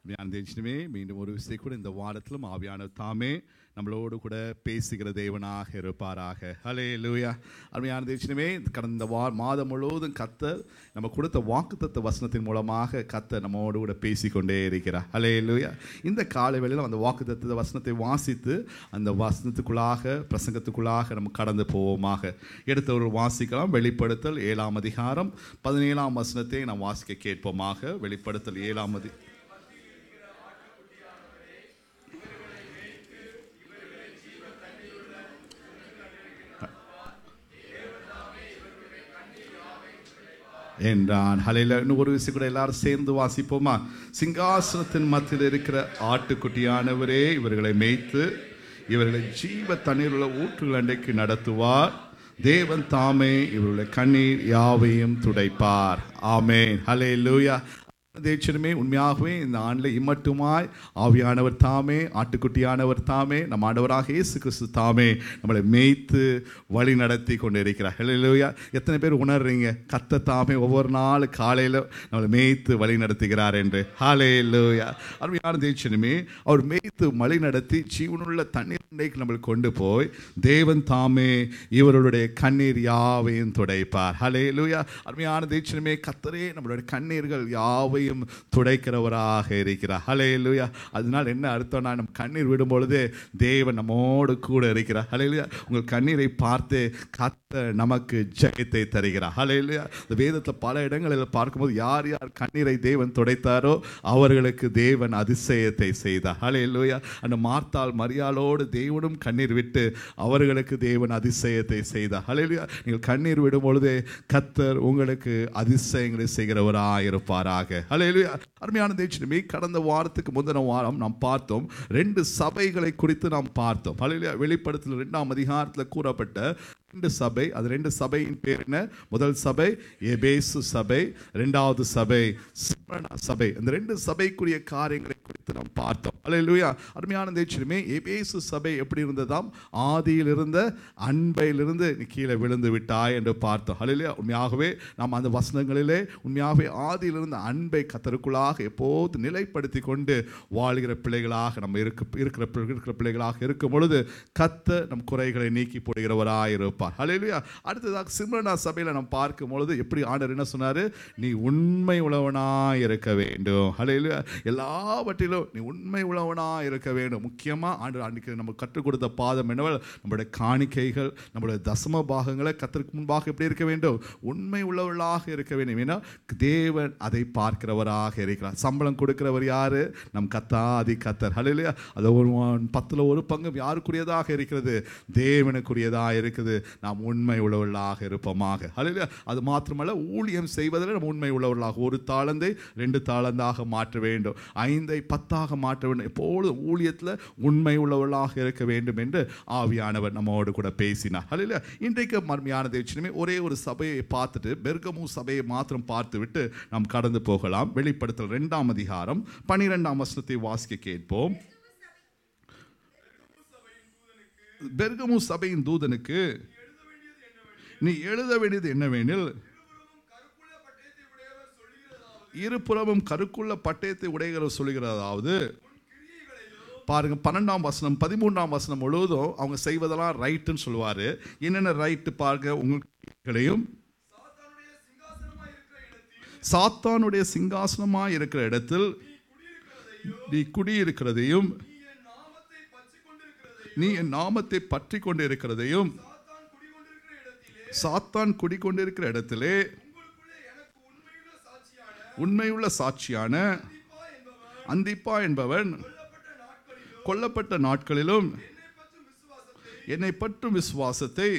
தேவனே மீண்டும் ஒரு விஷயம் கூட இந்த வாரத்திலும் ஆவியானவர் தாமே நம்மளோடு கூட பேசுகிற தேவனாக இருப்பாராக. ஹல்லேலூயா. அருமையான தேவனே, கடந்த மாதம் முழுவதும் கர்த்தர் நம்ம கொடுத்த வாக்குத்தத்த வசனத்தின் மூலமாக கர்த்தர் நம்மோடு கூட பேசிக்கொண்டே இருக்கிறார். ஹல்லேலூயா. இந்த காலை வேளையில் அந்த வாக்குத்தத்த வசனத்தை வாசித்து அந்த வசனத்துக்குள்ளாக பிரசங்கத்துக்குள்ளாக நம்ம கடந்து போவோமாக. எடுத்தவர்கள் வாசிக்கலாம். வெளிப்படுத்தல் 7ஆம் அதிகாரம் 17ஆம் வசனத்தை நாம் வாசிக்க கேட்போமாக. வெளிப்படுத்தல் 7ஆம் என்றான். ஹல்லேலூயா. இன்னும் ஒரு விஷயம் கூட எல்லாரும் சேர்ந்து வாசிப்போமா? சிங்காசனத்தின் மத்தியில் இருக்கிற ஆட்டுக்குட்டியானவரே இவர்களை மேய்த்து இவர்களை ஜீவ தண்ணீர் உள்ள ஊற்றுகள் அண்டைக்கு நடத்துவார். தேவன் தாமே இவருடைய கண்ணீர் யாவையும் துடைப்பார். ஆமென். ஹல்லேலூயா. தேவனே, உண்மையாகவே இந்த ஆண்டில் இம்மட்டுமாய் ஆவியானவர் தாமே, ஆட்டுக்குட்டியானவர் தாமே, நம் ஆண்டவராக இயேசு கிறிஸ்து தாமே நம்மளை மேய்த்து வழி நடத்தி கொண்டு இருக்கிறார். ஹல்லேலூயா. எத்தனை பேர் உணர்றீங்க கர்த்தர் தாமே ஒவ்வொரு நாள் காலையில் நம்மளை மேய்த்து வழி நடத்துகிறார் என்று? ஹல்லேலூயா. அருமையான தேவனே, அவர் மேய்த்து வழி நடத்தி ஜீவனுள்ள தண்ணீர் நம்மளுக்கு கொண்டு போய் தேவன் தாமே இவர்களுடைய கண்ணீர் யாவையும் துடைப்பார். ஹல்லேலூயா. அருமையான தேவனே, கர்த்தரே நம்மளுடைய கண்ணீர்கள் யாவை துடைக்கிறவராக இருக்கிறார். ஹல்லேலூயா. அதனால் என்ன அர்த்தம்னா, நம்ம கண்ணீர் விடும் பொழுது தேவன் நம்மோடு கூட இருக்கிறார். ஹல்லேலூயா. உங்கள் கண்ணீரை பார்த்து கர்த்தர் நமக்கு ஜெயத்தை தருகிறார். ஹல்லேலூயா. இந்த வேதத்தில் பல இடங்களில் பார்க்கும்போது யார் யார் கண்ணீரை தேவன் துடைத்தாரோ அவர்களுக்கு தேவன் அதிசயத்தை செய்தார். ஹல்லேலூயா. அந்த மார்த்தாள் மரியாளோடு தேவனும் கண்ணீர் விட்டு அவர்களுக்கு தேவன் அதிசயத்தை செய்தார். ஹல்லேலூயா. நீங்கள் கண்ணீர் விடும் பொழுது கர்த்தர் உங்களுக்கு அதிசயங்களை செய்கிறவராக இருப்பாராக. ஹல்லேலூயா. அருமையான தேவனே, கடந்த வாரத்துக்கு முந்தின வாரம் நாம் பார்த்தோம் 2 சபைகளை குறித்து நாம் பார்த்தோம். ஹல்லேலூயா. வெளிப்படுத்தல் 2ஆம் அதிகாரத்தில் கூறப்பட்ட 2 சபை. அது 2 சபையின் பேர் என்ன? முதல் சபை எபேசு சபை, 2வது சபை ஸ்மிர்னா சபை. இந்த 2 சபைக்குரிய காரியங்களை குறித்து நாம் பார்த்தோம். ஹல்லேலூயா. அருமையான தேவனே, எபேசு சபை எப்படி இருந்ததாம்? ஆதியில் இருந்த அன்பையிலிருந்து நீ கீழே விழுந்து விட்டாய் என்று பார்த்தோம். ஹல்லேலூயா. உண்மையாகவே நாம் அந்த வசனங்களிலே உண்மையாகவே ஆதியில் இருந்த அன்பை கர்த்தருக்குள்ளாக எப்போது நிலைப்படுத்தி கொண்டு வாழ்கிற பிள்ளைகளாக நம்ம இருக்கிற பிள்ளைகளாக இருக்கும் பொழுது கர்த்தர் நம் குறைகளை நீக்கி போடுகிறவராக இருப்பார். ஹல்லேலூயா. அடுத்ததாக ஸ்மிர்னா சபையில் நாம் பார்க்கும் பொழுது எப்படி ஆண்டவர் என்ன சொன்னார்? நீ உண்மை உள்ளவனாய் இருக்க வேண்டும். ஹல்லேலூயா. எல்லாவற்றிலும் நீ உண்மை உள்ளவனாய் இருக்க வேண்டும். முக்கியமாக ஆண்டவர் அன்றைக்கு நம்ம கற்றுக் கொடுத்த பாதம் என்னவெல், நம்முடைய காணிக்கைகள், நம்முடைய தசம பாகங்களை கர்த்தருக்கு முன்பாக எப்படி இருக்க வேண்டும்? உண்மை உள்ளவர்களாக இருக்க வேண்டும். ஏன்னா தேவன் அதை பார்க்கிறவராக இருக்கிறார். சம்பளம் கொடுக்கிறவர் யாரு? நம் கர்த்தாதி கர்த்தர். ஹல்லேலூயா. அது 10ல் 1 பங்கு யாருக்குரியதாக இருக்கிறது? தேவனுக்குரியதாக இருக்குது. நாம் உண்மை உள்ளவர்களாக இருப்போமாக. ஹல்லேலூயா. அது மாத்திரமல்ல, ஊழியம் செய்வதில் நம்ம உண்மை உள்ளவர்களாக 1 தாளந்தை 2 தாளந்தாக மாற்ற வேண்டும், 5ஐ 10ஆக மாற்ற வேண்டும். எப்பொழுதும் ஊழியத்தில் உண்மை உள்ளவர்களாக இருக்க வேண்டும் என்று ஆவியானவர் நம்மோடு கூட பேசினார். ஹல்லேலூயா. இன்றைக்கு மர்மையான தேவனே, ஒரே ஒரு சபையை பார்த்துட்டு பெர்கமு சபையை மாத்திரம் பார்த்து விட்டு நாம் கடந்து போகலாம். வெளிப்படுத்தல் 2ஆம் அதிகாரம் 12ஆம் வசனத்தை வாசிக்க கேட்போம். பெர்கமு சபையின் தூதனுக்கு நீ எழுத வேண்டியது என்னவெனில், இருபுறமும் கருக்குள்ள பட்டயத்தை உடையவர் சொல்லுகிறதாவது, பாருங்க 12ஆம் வசனம் 13ஆம் வசனம் முழுவதும் அவங்க செய்வதெல்லாம் ரைட்டுன்னு சொல்லுவாரு. என்னென்ன ரைட்டு பாருங்க. உங்களையும் சாத்தானுடைய சிங்காசனமாய் இருக்கிற இடத்தில் நீ குடியிருக்கிறதையும், நீ என் நாமத்தை பற்றி கொண்டு இருக்கிறதையும், சாத்தான் குடிக்கொண்டிருக்கிற இடத்திலே உண்மையுள்ள சாட்சியான அந்திப்பா என்பவன் கொல்லப்பட்ட நாட்களிலும் என்னை பற்றும் விசுவாசத்தை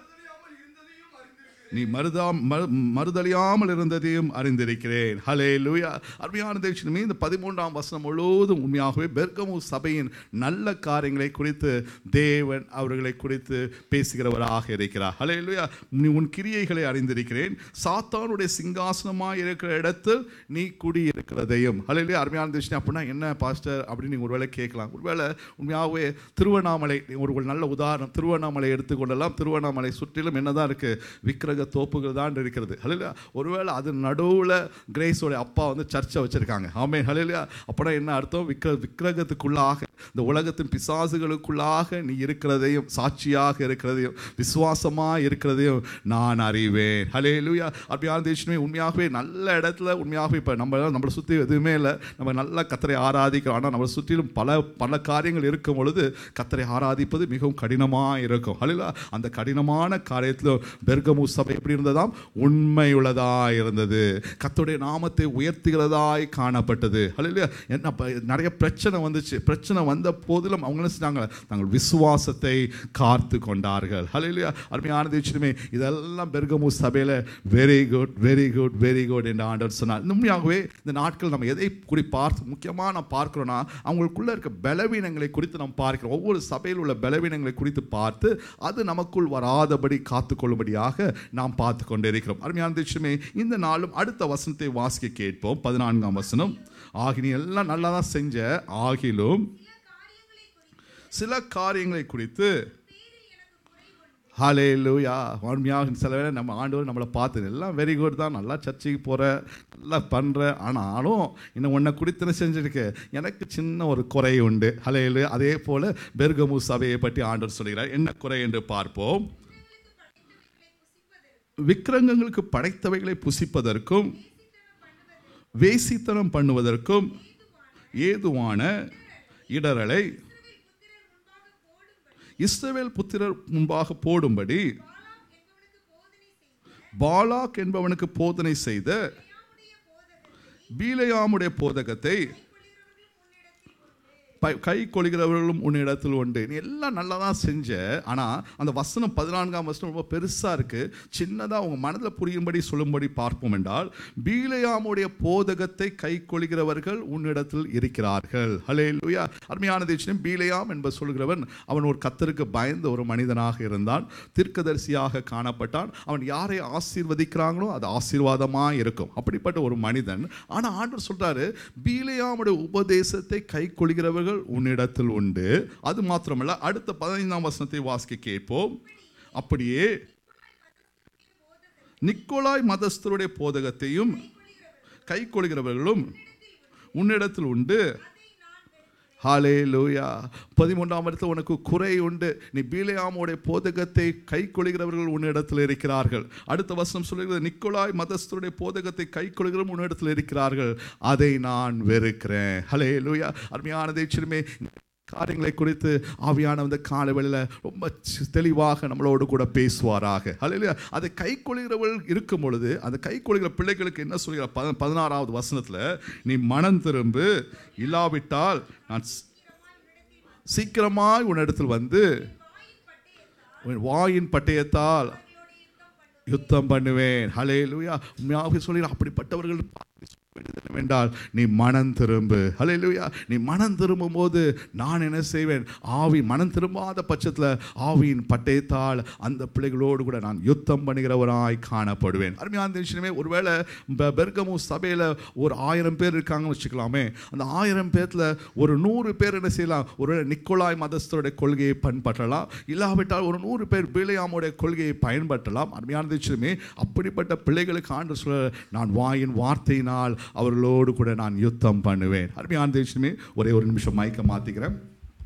நீ மறுதலியாமல் இருந்ததையும் அறிந்திருக்கிறேன். ஹல்லேலூயா. அருமையான தேவனே, இந்த 13ஆம் வசனம் முழுவதும் உண்மையாகவே பெர்கமு சபையின் நல்ல காரியங்களை குறித்து தேவன் அவர்களை குறித்து பேசுகிறவராக இருக்கிறார். ஹல்லேலூயா. நீ உன் கிரியைகளை அறிந்திருக்கிறேன், சாத்தானுடைய சிங்காசனமாய் இருக்கிற இடத்தில் நீ குடியிருக்கிறதையும். ஹல்லேலூயா. அருமையான தேவனே, அப்படின்னா என்ன பாஸ்டர் அப்படின்னு நீங்கள் ஒருவேளை கேட்கலாம். ஒருவேளை உண்மையாகவே திருவண்ணாமலை ஒரு நல்ல உதாரணம். திருவண்ணாமலை எடுத்துக்கொள்ளலாம். திருவண்ணாமலை சுற்றிலும் என்னதான் இருக்கு? விக்கிரக விக்கிரக தோப்புகள் தான் இருக்கிறது. ஹல்லேலூயா. ஒருவேளை அது நடுவில் கிரேஸோட அப்பா வந்து சர்ச்சை வச்சிருக்காங்க. ஆமென். ஹல்லேலூயா. அப்போனா என்ன அர்த்தம்? விக்கிரகத்துக்குள்ளாக, இந்த உலகத்தின் பிசாசுகளுக்குள்ளாக நீ இருக்கிறதையும், சாட்சியாக இருக்கிறதையும், விசுவாசமாக இருக்கிறதையும் நான் அறிவேன். ஹல்லேலூயா. அப்படியான தேசமே உண்மையாகவே நல்ல இடத்துல, உண்மையாகவே இப்போ நம்மளை சுற்றி எதுவுமே இல்லை, நம்ம நல்லா கர்த்தரை ஆராதிக்கிறோம். ஆனால் நம்மளை சுற்றிலும் பல காரியங்கள் இருக்கும் பொழுது கர்த்தரை ஆராதிப்பது மிகவும் கடினமாக இருக்கும். ஹல்லேலூயா. அந்த கடினமான காரியத்தில் பெர்கமு சபை எப்படி இருந்ததாம்? உண்மையுள்ளதாக இருந்தது. கர்த்தருடைய நாமத்தை உயர்த்துகிறதாய் காணப்பட்டது. ஹல்லேலூயா. என்ன நிறைய பிரச்சனை வந்துச்சு. பிரச்சனை வந்த போதிலும் அவங்க என்ன செஞ்சாங்க? தங்கள் விசுவாசத்தை காத்து கொண்டார்கள். ஹல்லேலூயா. அருமையான தேசமே, இதெல்லாம் பெர்கமு சபையில் very good, very good, very good என்று ஆண்டவர் சொன்னார். உண்மையாகவே இந்த நாட்கள் நம்ம எதை பார்த்து முக்கியமாக நாம் பார்க்கிறோன்னா, அவங்களுக்குள்ள இருக்க பலவீனங்களை குறித்து நாம் பார்க்கிறோம். ஒவ்வொரு சபையில் உள்ள பலவீனங்களை குறித்து பார்த்து அது நமக்குள் வராதபடி காத்துக்கொள்ளும்படியாக நாம் பார்த்து கொண்டே இருக்கிறோம். அருமையான தேசமே, இந்த நாளும் அடுத்த வசனத்தை வாசிக்க கேட்போம். 14ஆம் வசனம். நீ எல்லாம் நல்லா தான் செஞ்ச, ஆகிலும் சில காரியங்களை குறித்து ஹல்லேலூயா. உண்மையாக சில வேளை நம்ம ஆண்டவர் நம்மளை பார்த்து எல்லாம் வெரி குட் தான், நல்லா சர்ச்சைக்கு போகிற, நல்லா பண்ணுற, ஆனாலும் இன்னும் ஒன்றை குறித்து செஞ்சுருக்கு, எனக்கு சின்ன ஒரு குறை உண்டு. ஹல்லேலூயா. அதே போல் பெர்கமு சபையை பற்றி ஆண்டவர் சொல்கிறார். என்ன குறை என்று பார்ப்போம். விக்கிரகங்களுக்கு படைத்தவைகளை புசிப்பதற்கும் வேசித்தனம் பண்ணுவதற்கும் ஏதுவான இடரலை இஸ்ரவேல் புத்திரர் முன்பாக போடும்படி பாலாக் என்பவனுக்கு போதனை செய்த பீலேயாமுடைய போதகத்தை கை கொள்கிறவர்களும் உன்னிடத்தில் உண்டு. நீ எல்லாம் நல்லா தான் செஞ்ச, ஆனால் அந்த வசனம் 14ஆம் வசனம் ரொம்ப பெருசாக இருக்குது. சின்னதாக உங்கள் மனதில் புரியும்படி சொல்லும்படி பார்ப்போம் என்றால், பீலேயாமுடைய போதகத்தை கை கொள்கிறவர்கள் உன்னிடத்தில் இருக்கிறார்கள். ஹல்லேலூயா. அருமையான தேசம், பீலேயாம் என்பது சொல்கிறவன் அவன் ஒரு கர்த்தருக்கு பயந்த ஒரு மனிதனாக இருந்தான். தீர்க்கதரிசியாக காணப்பட்டான். அவன் யாரை ஆசீர்வதிக்கிறாங்களோ அது ஆசீர்வாதமாக இருக்கும், அப்படிப்பட்ட ஒரு மனிதன். ஆனால் ஆண்டவர் சொல்கிறாரு, பீலேயாமுடைய உபதேசத்தை கை கொள்கிறவர்கள் உன்னிடத்தில் உண்டு. அது மாத்திரமல்ல, அடுத்த 15ஆம் வசனத்தை வாசிக்க கேட்போம். அப்படியே நிக்கோலாய் மதஸ்தருடைய போதகத்தையும் கை கொள்கிறவர்களும் உன்னிடத்தில் உண்டு. ஹல்லேலூயா. 13ஆம் இடத்தில் உனக்கு குறை உண்டு. நீ பீலேயாமுடைய போதகத்தை கை கொள்கிறவர்கள் உன்னிடத்தில் இருக்கிறார்கள். அடுத்த வசனம் சொல்லுகிறது, நிக்கோலாய் மதஸ்தருடைய போதகத்தை கை கொள்கிறவர்கள் உன்னிடத்தில் இருக்கிறார்கள், அதை நான் வெறுக்கிறேன். ஹல்லேலூயா. அருமையான தேவனே, காரியங்களை குறித்து ஆவியானவர் காலைவேளையில் ரொம்ப தெளிவாக நம்மளோடு கூட பேசுவாராக. ஹல்லேலூயா. அதை கை கொள்கிறவர்கள் இருக்கும் பொழுது, அந்த கை கொள்கிற பிள்ளைகளுக்கு என்ன சொல்கிறார்? 16ஆவது வசனத்தில், நீ மனம் திரும்பு, இல்லாவிட்டால் நான் சீக்கிரமாய் உன்னிடத்தில் வந்து வாயின் பட்டயத்தால் யுத்தம் பண்ணுவேன். ஹல்லேலூயா. உண்மையாக சொல்கிறார், அப்படிப்பட்டவர்கள் என்றால் நீ மனம் திரும்பு. ஹல்லேலூயா. நீ மனம் திரும்பும் போது நான் என்ன செய்வேன்? ஆவி மனம் திரும்பாத பட்சத்தில் ஆவியின் பட்டயத்தால் அந்த பிள்ளைகளோடு கூட நான் யுத்தம் பண்ணுகிறவராய் காணப்படுவேன். அருமையான விஷயமே, ஒருவேளை பெர்கமு சபையில் ஒரு 1000 பேர் இருக்காங்கன்னு வச்சுக்கலாமே. அந்த 1000 பேர்ல ஒரு 100 பேர் என்ன செய்யலாம்? ஒருவேளை நிக்கோலாய் மதஸ்தருடைய கொள்கையை பயன்பற்றலாம், இல்லாவிட்டால் ஒரு 100 பேர் பீலேயாமுடைய கொள்கையை பயன்பற்றலாம். அருமையான விஷயமே, அப்படிப்பட்ட பிள்ளைகளுக்கு ஆண்டவர் சொல்ல, நான் வாயின் வார்த்தையினால் அவர்களோடு கூட நான் யுத்தம் பண்ணுவேன். அருமையான தேசமே, ஒரே ஒரு நிமிஷம் மைக்க மாத்திக்கிறேன்.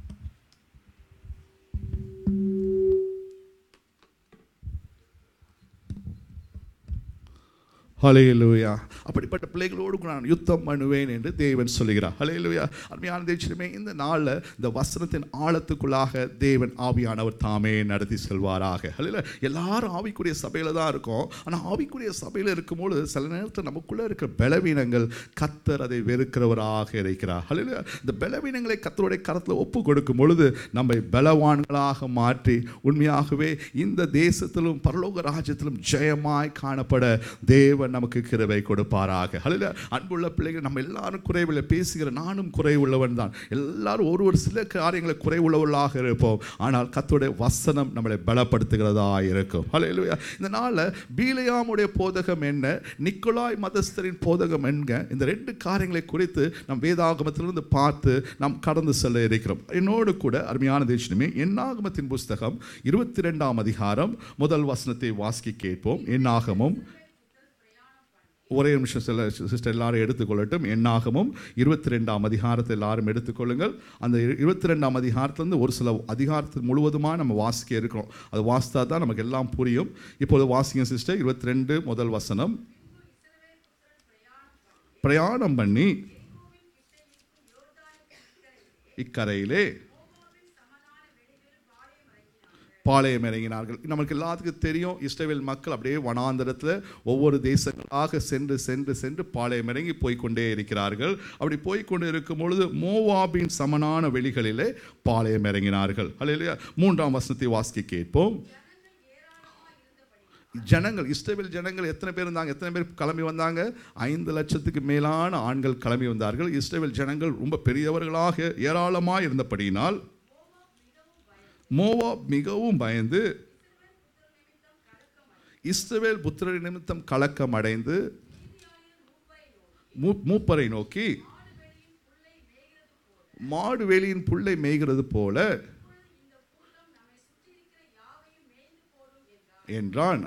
ஹல்லேலூயா. அப்படிப்பட்ட பிள்ளைகளோடு நான் யுத்தம் பண்ணுவேன் என்று தேவன் சொல்லுகிறார். ஹல்லேலூயா. அருமையான தேவனே, இந்த நாளில் இந்த வசனத்தின் ஆழத்துக்குள்ளாக தேவன் ஆவியானவர் தாமே நடத்தி செல்வாராக. ஹல்லேலூயா. எல்லாரும் ஆவிக்குரிய சபையில் தான் இருக்கோம். ஆனால் ஆவிக்குரிய சபையில் இருக்கும்போது சில நேரத்தில் நமக்குள்ளே இருக்கிற பலவீனங்கள் கர்த்தர் அதை வெறுக்கிறவராக இருக்கிறார். ஹல்லேலூயா. இந்த பலவீனங்களை கர்த்தருடைய கரத்தில் ஒப்பு கொடுக்கும் பொழுது நம்மை பலவான்களாக மாற்றி உண்மையாகவே இந்த தேசத்திலும் பரலோக ராஜ்யத்திலும் ஜெயமாய் காணப்பட தேவன் தேவன் நமக்கு கிருபை கொடுப்பாராக. ஹல்லேலூயா. அன்புள்ள பிள்ளைகள், நம்ம எல்லாரும் குறைவில் பேசுகிற நானும் குறைவுள்ளவன் தான். எல்லாரும் ஒரு சில காரியங்களை குறைவுள்ளவர்களாக இருப்போம். ஆனால் கர்த்தருடைய வசனம் நம்மளை பலப்படுத்துகிறதா இருக்கும். ஹல்லேலூயா. இந்த நாளில் பீலேயாமுடைய போதகம் என்ன, நிக்கோலாய் மதஸ்தரின் போதகம் என்ன, இந்த ரெண்டு காரியங்களை குறித்து நம் வேதாகமத்திலிருந்து பார்த்து நாம் கடந்து செல்ல இருக்கிறோம். என்னோடு கூட அருமையான தேசமே, என்னாகமத்தின் புஸ்தகம் 22ஆம் அதிகாரம் முதல் வசனத்தை வாசிக்க கேட்போம். என்னாகமும், ஒரே நிமிஷம் சிஸ்டர் எல்லாரும் எடுத்துக்கொள்ளட்டும். என்னாகமும் 22ஆம் அதிகாரத்தை எல்லாரும் எடுத்துக்கொள்ளுங்கள். அந்த 22ஆம் அதிகாரத்திலிருந்து ஒரு சில அதிகாரத்தில் முழுவதுமாக நம்ம வாசிக்க இருக்கிறோம். அது வாசித்தா தான் நமக்கு எல்லாம் புரியும். இப்போது வாசிங்க சிஸ்டர். 22 முதல் வசனம். பிரயாணம் பண்ணி இக்கரையிலே பாளையம் இறங்கினார்கள். நமக்கு எல்லாத்துக்கும் தெரியும், இஸ்ரவேல் மக்கள் அப்படியே வனாந்தரத்தில் ஒவ்வொரு தேசங்களாக சென்று சென்று சென்று பாளையம் இறங்கி போய்கொண்டே இருக்கிறார்கள். அப்படி போய்கொண்டு இருக்கும் பொழுது மோவாபின் சமனான வெளிகளிலே பாளையம் இறங்கினார்கள். அல்லேலூயா. 3ஆம் வசனத்தை வாசிக்க கேட்போம். ஜனங்கள், இஸ்ரவேல் ஜனங்கள் எத்தனை பேர் இருந்தாங்க? எத்தனை பேர் கிளம்பி வந்தாங்க? 5 லட்சத்துக்கு மேலான ஆண்கள் கிளம்பி வந்தார்கள். இஸ்ரவேல் ஜனங்கள் ரொம்ப பெரியவர்களாக ஏராளமாக இருந்தபடியினால் மோவாப் மிகவும் பயந்து இஸ்ரவேல் புத்திரர் நிமித்தம் கலக்கம் அடைந்து மூப்பரை நோக்கி, மாடு வேலியின் புல்லை மேய்கிறது போல என்றான்.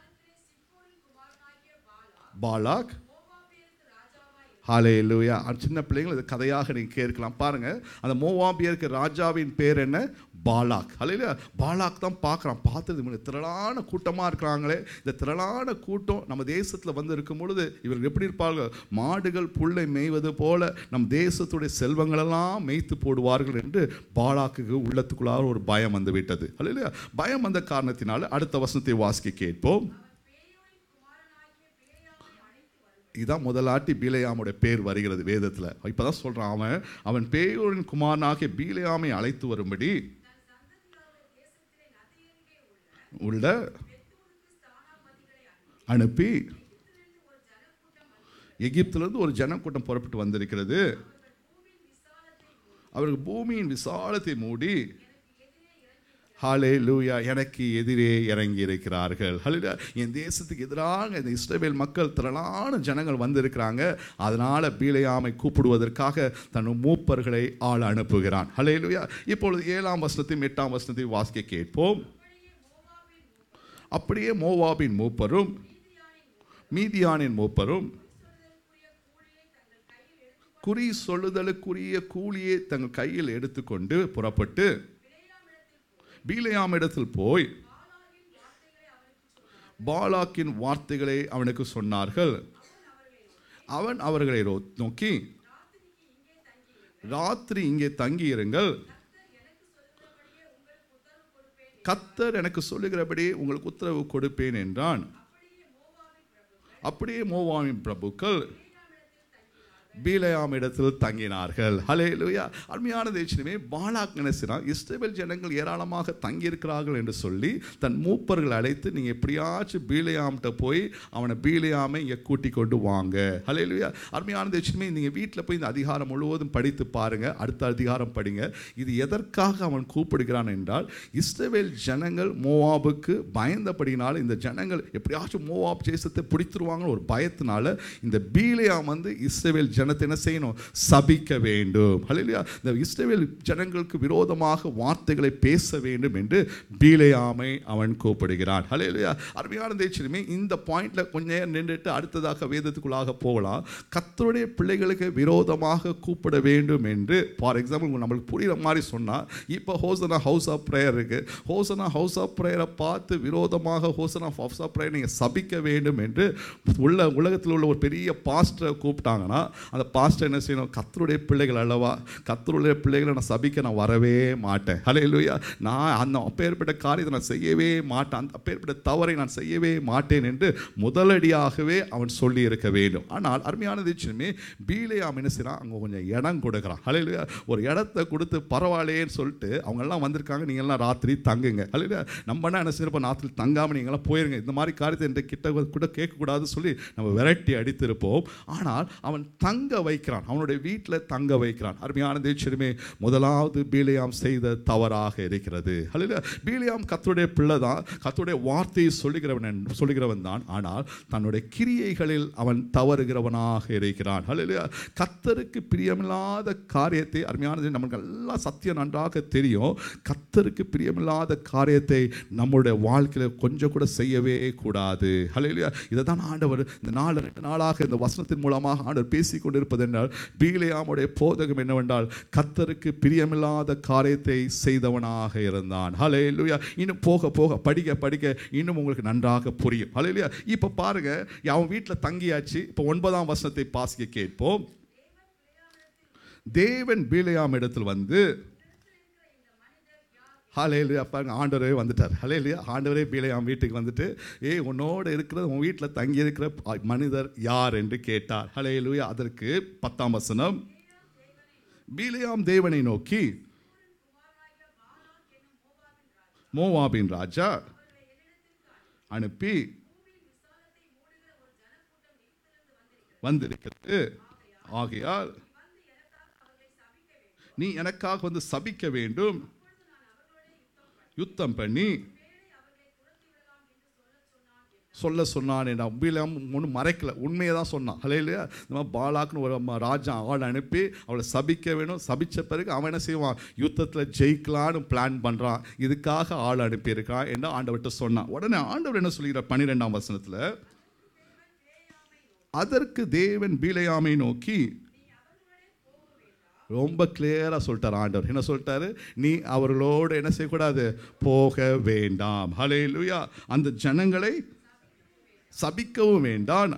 பாலாக், ஹல்லேலூயா. சின்ன பிள்ளைகள் இது கதையாக நீங்கள் கேட்கலாம். பாருங்க, அந்த மோவாபியருக்கு ராஜாவின் பேர் என்ன? பாலாக். ஹல்லேலூயா. பாலாக் தான் பார்க்குறான். பார்த்துட்டு திரளான கூட்டமாக இருக்கிறாங்களே, இந்த திரளான கூட்டம் நம்ம தேசத்தில் வந்து இருக்கும் பொழுது இவர்கள் எப்படி இருப்பார்கள்? மாடுகள் புல்லை மேய்வது போல நம் தேசத்துடைய செல்வங்களெல்லாம் மேய்த்து போடுவார்கள் என்று பாலாக்கு உள்ளத்துக்குள்ளாக ஒரு பயம் வந்து விட்டது. ஹல்லேலூயா. பயம் வந்த காரணத்தினால அடுத்த வசனத்தை வாசிக்க கேட்போம். இதுதான் முதலாட்டி பீலேயாமுடைய பேர் வருகிறது வேதத்தில். இப்போதான் சொல்கிறான், அவன் பேயோரின் குமாரனாகிய பீலேயாமை அழைத்து வரும்படி உள்ள அனுப்பி, எகிப்திலிருந்து ஒரு ஜனக்கூட்டம் புறப்பட்டு வந்திருக்கிறது. அவர்கள் பூமியின் விசாலத்தை மூடி ஹல்லேலூயா எனக்கு எதிரே இறங்கி இருக்கிறார்கள். ஹல்லேலூயா. என் தேசத்துக்கு எதிராக இந்த இஸ்ரவேல் மக்கள் திரளான ஜனங்கள் வந்திருக்கிறாங்க. அதனால பீலேயாமை கூப்பிடுவதற்காக தன் மூப்பர்களை ஆள் அனுப்புகிறான். ஹல்லேலூயா. இப்பொழுது 7ஆம் வசனத்தையும் 8ஆம் வசனத்தையும் வாசிக்க கேட்போம். அப்படியே மோவாபின் மூப்பரும் மீதியானின் மூப்பரும் குறி சொல்லுதலுக்குரிய கூலியை தங்கள் கையில் எடுத்துக்கொண்டு புறப்பட்டு பீலேயாம் இடத்தில் போய் பாலாக்கின் வார்த்தைகளை அவனுக்கு சொன்னார்கள். அவன் அவர்களை நோக்கி, ராத்திரி இங்கே தங்கியிருங்கள், கர்த்தர் எனக்கு சொல்லுகிறபடி உங்களுக்கு உத்தரவு கொடுப்பேன் என்றான். அப்படியே மோவாபின் பிரபுக்கள் பீலேயாம் இடத்தில் தங்கினார்கள். ஹல்லேலூயா. அருமையான தேசமே, பாலாக் நினைச்சான் இஸ்ரவேல் ஜனங்கள் ஏராளமாக தங்கியிருக்கிறார்கள் என்று சொல்லி தன் மூப்பர்கள் அழைத்து, நீங்கள் எப்படியாச்சும் பீலேயாம்கிட்ட போய் அவனை பீலேயாமை இங்கே கூட்டி கொண்டு வாங்க. ஹல்லேலூயா. அருமையான தேசமே, நீங்கள் வீட்டில் போய் இந்த அதிகாரம் முழுவதும் படித்து பாருங்கள். அடுத்த அதிகாரம் படிங்க. இது எதற்காக அவன் கூப்பிடுகிறான் என்றால், இஸ்ரவேல் ஜனங்கள் மோவாபுக்கு பயந்தபடினால் இந்த ஜனங்கள் எப்படியாச்சும் மோவாப் தேசத்தை பிடித்துருவாங்கன்னு ஒரு பயத்தினால இந்த பீலேயாம் வந்து இஸ்ரவேல் ஜனத்தை என்ன செய்யணும்? சபிக்க வேண்டும். ஹல்லேலூயா. இந்த இஸ்ரவேல் ஜனங்களுக்கு விரோதமாக வார்த்தைகளை பேச வேண்டும் என்று பீலேயாமை அவன் கூப்பிடுகிறான். ஹல்லேலூயா. அருமையான தேசமே, இந்த பாயிண்ட்ல கொஞ்ச நேரம் நின்றுட்டு அடுத்ததாக வேதத்துக்குள்ளாக போகலாம். கர்த்தருடைய பிள்ளைகளுக்கு விரோதமாக கூப்பிட வேண்டும் என்று, ஃபார் எக்ஸாம்பிள் நம்மளுக்கு புரியுற மாதிரி சொன்னா, இப்போ ஹோசனா ஹவுஸ் ஆஃப் பிரேயர் இருக்கு. ஹோசனா ஹவுஸ் ஆஃப் பிரேயரை பார்த்து விரோதமாக ஹோசனா ஹவுஸ் ஆஃப் பிரேயர் நீங்கள் சபிக்க வேண்டும் என்று உலகத்தில் உள்ள ஒரு பெரிய பாஸ்டரை கூப்பிட்டாங்கன்னா அந்த பாஸ்டர் என்ன செய்யணும்? கர்த்தருடைய பிள்ளைகள் அல்லவா, கர்த்தருடைய பிள்ளைகளை நான் சபிக்க நான் வரவே மாட்டேன். ஹல்லேலூயா. நான் அந்த அப்பேற்பட்ட காரியத்தை நான் செய்யவே மாட்டேன், அந்த அப்பேற்பட்ட தவறை நான் செய்யவே மாட்டேன் என்று முதலடியாகவே அவன் சொல்லி இருக்க வேண்டும். ஆனால் அருமையான தேவனே, பீலேயாம் என்ன செய்யறான்? அங்கே கொஞ்சம் இடம் கொடுக்குறான். ஹல்லேலூயா. ஒரு இடத்த கொடுத்து பரவாயில்லையேன்னு சொல்லிட்டு அவங்கெல்லாம் வந்திருக்காங்க, நீங்கள்லாம் ராத்திரி தங்குங்க. ஹல்லேலூயா. நம்ம என்ன செய்யறப்ப ராத்திரி தங்காமல் நீங்களாம் போயிருங்க, இந்த மாதிரி காரியத்தை என்ற கிட்ட கூட கேட்கக்கூடாதுன்னு சொல்லி நம்ம விரட்டி அடித்திருப்போம். ஆனால் அவன் தங்க வைக்கிறான், அவனுடைய வீட்டில் தங்க வைக்கிறான். அருமையான தேவனே, முதலாவது பீலேயாம் செய்த தவறாக இருக்கிறது. ஹல்லேலூயா. பீலேயாம் கர்த்தருடைய பிள்ளை தான், கர்த்தருடைய வார்த்தையை சொல்லுகிறவன் தான். ஆனால் தன்னுடைய கிரியைகளில் அவன் தவறுகிறவனாக இருக்கிறான். ஹல்லேலூயா. கர்த்தருக்கு பிரியமில்லாத காரியத்தை, அருமையானது நமக்கு எல்லாம் சத்தியம் நன்றாக தெரியும், கர்த்தருக்கு பிரியமில்லாத காரியத்தை நம்முடைய வாழ்க்கையில் கொஞ்சம் கூட செய்யவே கூடாது. ஹல்லேலூயா. இதை தான் ஆண்டவர் இந்த 2 நாளாக இந்த வசனத்தின் மூலமாக ஆண்டவர் பேசிக் கொண்டிருப்பது என்றால், பீலேயாமுடைய போதகம் என்னவென்றால், கர்த்தருக்கு பிரியமில்லாத காரியத்தை செய்தவனாக இருந்தான். ஹல்லேலூயா. இன்னும் போக போக படிக்க படிக்க இன்னும் உங்களுக்கு நன்றாக புரியும். ஹல்லேலூயா. இப்போ பாருங்க, அவன் வீட்டில் தங்கியாச்சு. இப்போ 9ஆம் வசனத்தை வாசிக்க கேட்போம். தேவன் பீலேயாம் இடத்தில் வந்து, ஹல்லேலூயா, பாருங்க, ஆண்டவரே வந்துட்டார். ஹல்லேலூயா. ஆண்டவரே பீலேயாம் வீட்டுக்கு வந்துட்டு, உன்னோடு இருக்கிறது, உன் வீட்டில் தங்கி இருக்கிற மனிதர் யார் என்று கேட்டார். ஹல்லேலூயா. அதற்கு 10ஆம் வசனம், பீலேயாம் தேவனை நோக்கி, மோவாபின் ராஜா அனுப்பி வந்திருக்கிறது, ஆகையால் நீ எனக்காக வந்து சபிக்க வேண்டும், யுத்தம் பண்ணி சொல்ல சொன்னான். பீலேயாம் ஒன்றும் மறைக்கல, உண்மையை தான் சொன்னான். ஹல்லேலூயா. நம்ம பாலாக்குன்னு ஒரு ராஜா ஆள் அனுப்பி அவளை சபிக்க வேணும். சபித்த பிறகு அவன் என்ன செய்வான்? யுத்தத்தில் ஜெயிக்கலான்னு பிளான் பண்ணுறான். இதுக்காக ஆள் அனுப்பியிருக்கான் என்று ஆண்டவர்கிட்ட சொன்னான். உடனே ஆண்டவர் என்ன சொல்கிறார்? 12ஆம் வசனத்தில், அதற்கு தேவன் பீலேயாமை நோக்கி, ரொம்ப கிளியராக சொல்லிட்டார் ஆண்டவர். என்ன சொல்லிட்டாரு? நீ அவர்களோடு என்ன செய்யக்கூடாது? போக வேண்டாம். ஹல்லேலூயா. அந்த ஜனங்களை சபிக்கவும் வேண்டாம்.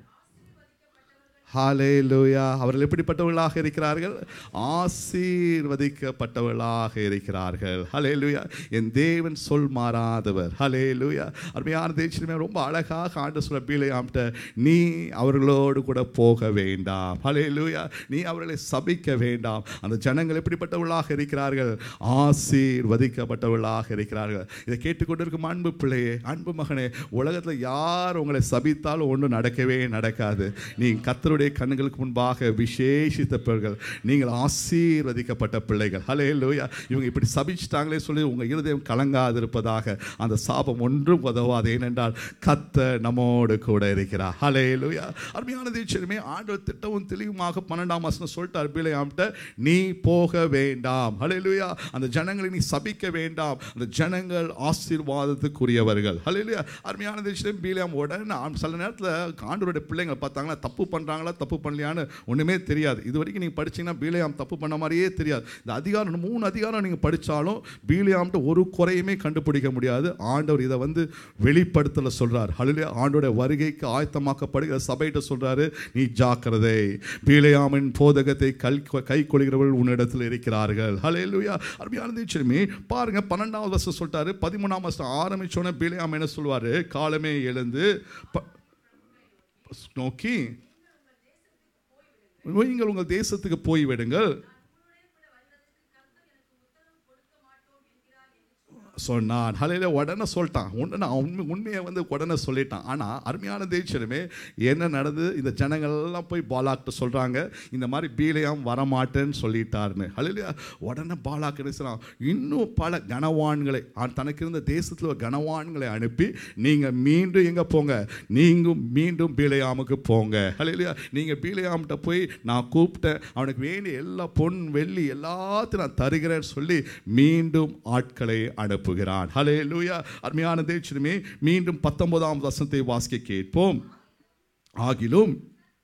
ஹல்லேலூயா. அவர்கள் எப்படிப்பட்டவர்களாக இருக்கிறார்கள்? ஆசீர்வதிக்கப்பட்டவர்களாக இருக்கிறார்கள். ஹல்லேலூயா. என் தேவன் சொல் மாறாதவர். ஹல்லேலூயா. அருமையான தேவனே, ரொம்ப அழகாக ஆண்டவர் சொல்ல பீலேயாம்கிட்ட, நீ அவர்களோடு கூட போக வேண்டாம். ஹல்லேலூயா. நீ அவர்களை சபிக்க வேண்டாம். அந்த ஜனங்கள் எப்படிப்பட்டவர்களாக இருக்கிறார்கள்? ஆசீர்வதிக்கப்பட்டவர்களாக இருக்கிறார்கள். இதை கேட்டுக்கொண்டிருக்கும் அன்பு பிள்ளையே, அன்பு மகனே, உலகத்தில் யார் உங்களை சபித்தாலும் ஒன்றும் நடக்கவே நடக்காது. நீ கர்த்தருடைய கண்களுக்கு முன்பாக விசேஷித்த பிள்ளைகள், நீங்கள் ஆசீர்வதிக்கப்பட்ட பிள்ளைகள். ஹல்லேலூயா. இவங்க இப்படி சபிச்சிட்டாங்களே சொல்லி உங்கள் இருதயம் கலங்காதிருப்பதாக. அந்த சாபம் ஒன்றும் உதவாது. ஏனென்றால் கர்த்தர் நம்மோடு கூட இருக்கிறார். ஹல்லேலூயா. அருமையான தேவனே, ஆண்டவர் திட்டமும் தெளிவுமாக 12ஆம் வசனம் சொல்லிட்டார் பீலேயாம்கிட்ட, நீ போக வேண்டாம். ஹல்லேலூயா. அந்த ஜனங்களை நீ சபிக்க வேண்டாம். அந்த ஜனங்கள் ஆசீர்வாதத்துக்குரியவர்கள். ஹல்லேலூயா. அருமையான தேவனே, பீலேயாம் உடனே சில நேரத்தில் ஆண்டவருடைய பிள்ளைங்களை பார்த்தாங்கன்னா தப்பு பண்ணுறாங்களா தப்பு பண்ணலையான்னு ஒன்றுமே தெரியாது. இது வரைக்கும் நீங்கள் படிச்சீங்கன்னா பீலேயாம் தப்பு பண்ண மாதிரியே தெரியாது. இந்த அதிகாரம் 3 அதிகாரம் நீங்கள் படித்தாலும் பீலேயாம்கிட்ட ஒரு குறையுமே கண்டுபிடிக்க முடியாது. ஆண்டவர் இதை வந்து வெளிப்படுத்தல சொல்கிறார். ஹல்லேலூயா. ஆண்டோடைய வருகைக்கு ஆயத்தமாக்கப்படுகிற சபையிட்ட சொல்கிறாரு, நீ ஜாக்கிரதை, பீலேயாமின் போதகத்தை கை கொள்கிறவர்கள் உன்னிடத்தில் இருக்கிறார்கள். ஹல்லேலூயா. அருமையான தேவனே, பாருங்க, 12ஆவது வருஷம் சொல்லிட்டாரு. 13ஆம் வருஷம் ஆரம்பிச்சோன்னே பீலேயாம் என்ன சொல்வாரு? காலமே எழுந்து நோக்கி, நீங்கள் உங்கள் தேசத்துக்கு போய்விடுங்கள் சொன்னான். ஹல்லேலூயா. உடனே சொல்லிட்டான். உண்மையை வந்து உடனே சொல்லிட்டான். ஆனால் அருமையான தேவனே, என்ன நடந்து? இந்த ஜனங்கள்லாம் போய் பாலாக்கிட்ட சொல்கிறாங்க, இந்த மாதிரி பீலேயாம் வரமாட்டேன்னு சொல்லிட்டாருன்னு. ஹல்லேலூயா. உடனே பாலாக் என்ன செய்றான்? இன்னும் பல கனவான்களை, தனக்கு இருந்த தேசத்தில் கனவான்களை அனுப்பி, நீங்கள் மீண்டும் எங்கே போங்க? நீங்கள் மீண்டும் பீலேயாமுக்கு போங்க. ஹல்லேலூயா. நீங்கள் பீலேயாம்கிட்ட போய், நான் கூப்பிட்டேன், அவனுக்கு வேண்டிய எல்லா பொன் வெள்ளி எல்லாத்தையும் நான் தருகிறேன்னு சொல்லி மீண்டும் ஆட்களை அனுப்புகிறான். ஹல்லேலூயா. அருமையான தேவனே, மீண்டும் 19ஆம் வசனத்தை வாசிக்க கேட்போம். ஆகிலும்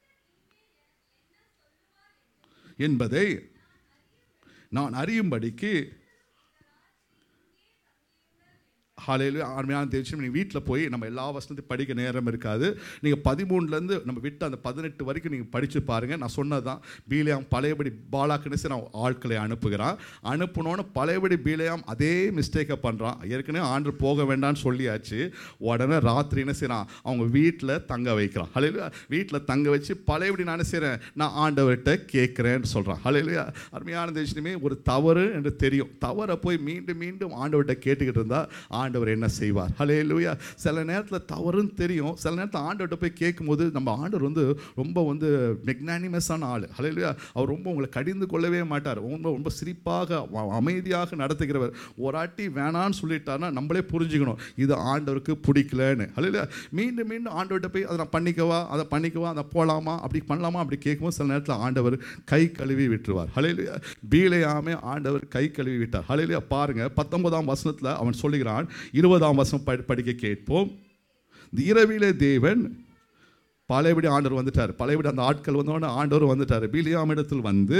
என்பதை நான் அறியும்படிக்கு, ஹல்லேலூயா. அருமையான தேவச்சனம், நீங்கள் வீட்டில் போய் நம்ம எல்லா வசனத்தையும் படிக்க நேரம் இருக்காது. நீங்கள் 13லேருந்து நம்ம விட்டு அந்த 18 வரைக்கும் நீங்கள் படித்து பாருங்கள். நான் சொன்னது தான், பீலேயாம் பழையபடி பாலாக்குன்னு நான் ஆட்களை அனுப்புனோன்னு பழையபடி பீலேயாம் அதே மிஸ்டேக்கை பண்ணுறான். ஏற்கனவே ஆண்டு போக வேண்டாம்னு சொல்லியாச்சு. உடனே ராத்திரி என்ன செய்கிறான், அவங்க வீட்டில் தங்க வைக்கிறான். ஹல்லேலூயா. வீட்டில் தங்க வச்சு பழையபடி நான் செய்கிறேன், நான் ஆண்டவர்கிட்ட கேட்குறேன்னு சொல்கிறான். ஹல்லேலூயா. அருமையான தேவச்சனமே, ஒரு தவறு என்று தெரியும். தவறை போய் மீண்டும் மீண்டும் ஆண்டவர்கிட்ட கேட்டுக்கிட்டு இருந்தால் ஆண்டவர் என்ன செய்வார்? ஹல்லேலூயா. சில நேரத்தில் தவறுன்னு தெரியும், சில நேரத்தில் ஆண்டவர்கிட்ட போய் கேட்கும்போது நம்ம ஆண்டவர் ரொம்ப மெக்னானிமஸான ஆள். ஹல்லேலூயா. அவர் ரொம்ப உங்களை கடிந்து கொள்ளவே மாட்டார். ரொம்ப சிரிப்பாக அமைதியாக நடத்துகிறவர். ஒரு ஆட்டி வேணான்னு சொல்லிட்டாருன்னா நம்மளே புரிஞ்சுக்கணும் இது ஆண்டவருக்கு பிடிக்கலன்னு. ஹல்லேலூயா. மீண்டும் மீண்டும் ஆண்டவர்கிட்ட போய் அதை நான் பண்ணிக்கவா, அதை போகலாமா, அப்படி பண்ணலாமா, அப்படி கேட்கும்போது சில நேரத்தில் ஆண்டவர் கை கழுவி விட்டுருவார். ஹல்லேலூயா. பீலேயாமே ஆண்டவர் கை கழுவி விட்டார். ஹல்லேலூயா. பாருங்க 19ஆம் வசனத்தில் அவன் சொல்லுகிறான். 20ஆம் வசனம் படிக்க கேட்போம். இந்த இரவிலே தேவன் பழையபடி ஆண்டவர் வந்துட்டார். பழையபடி அந்த ஆட்கள் வந்தோடனே ஆண்டவர் வந்துட்டார். பீலேயாம் இடத்தில் வந்து,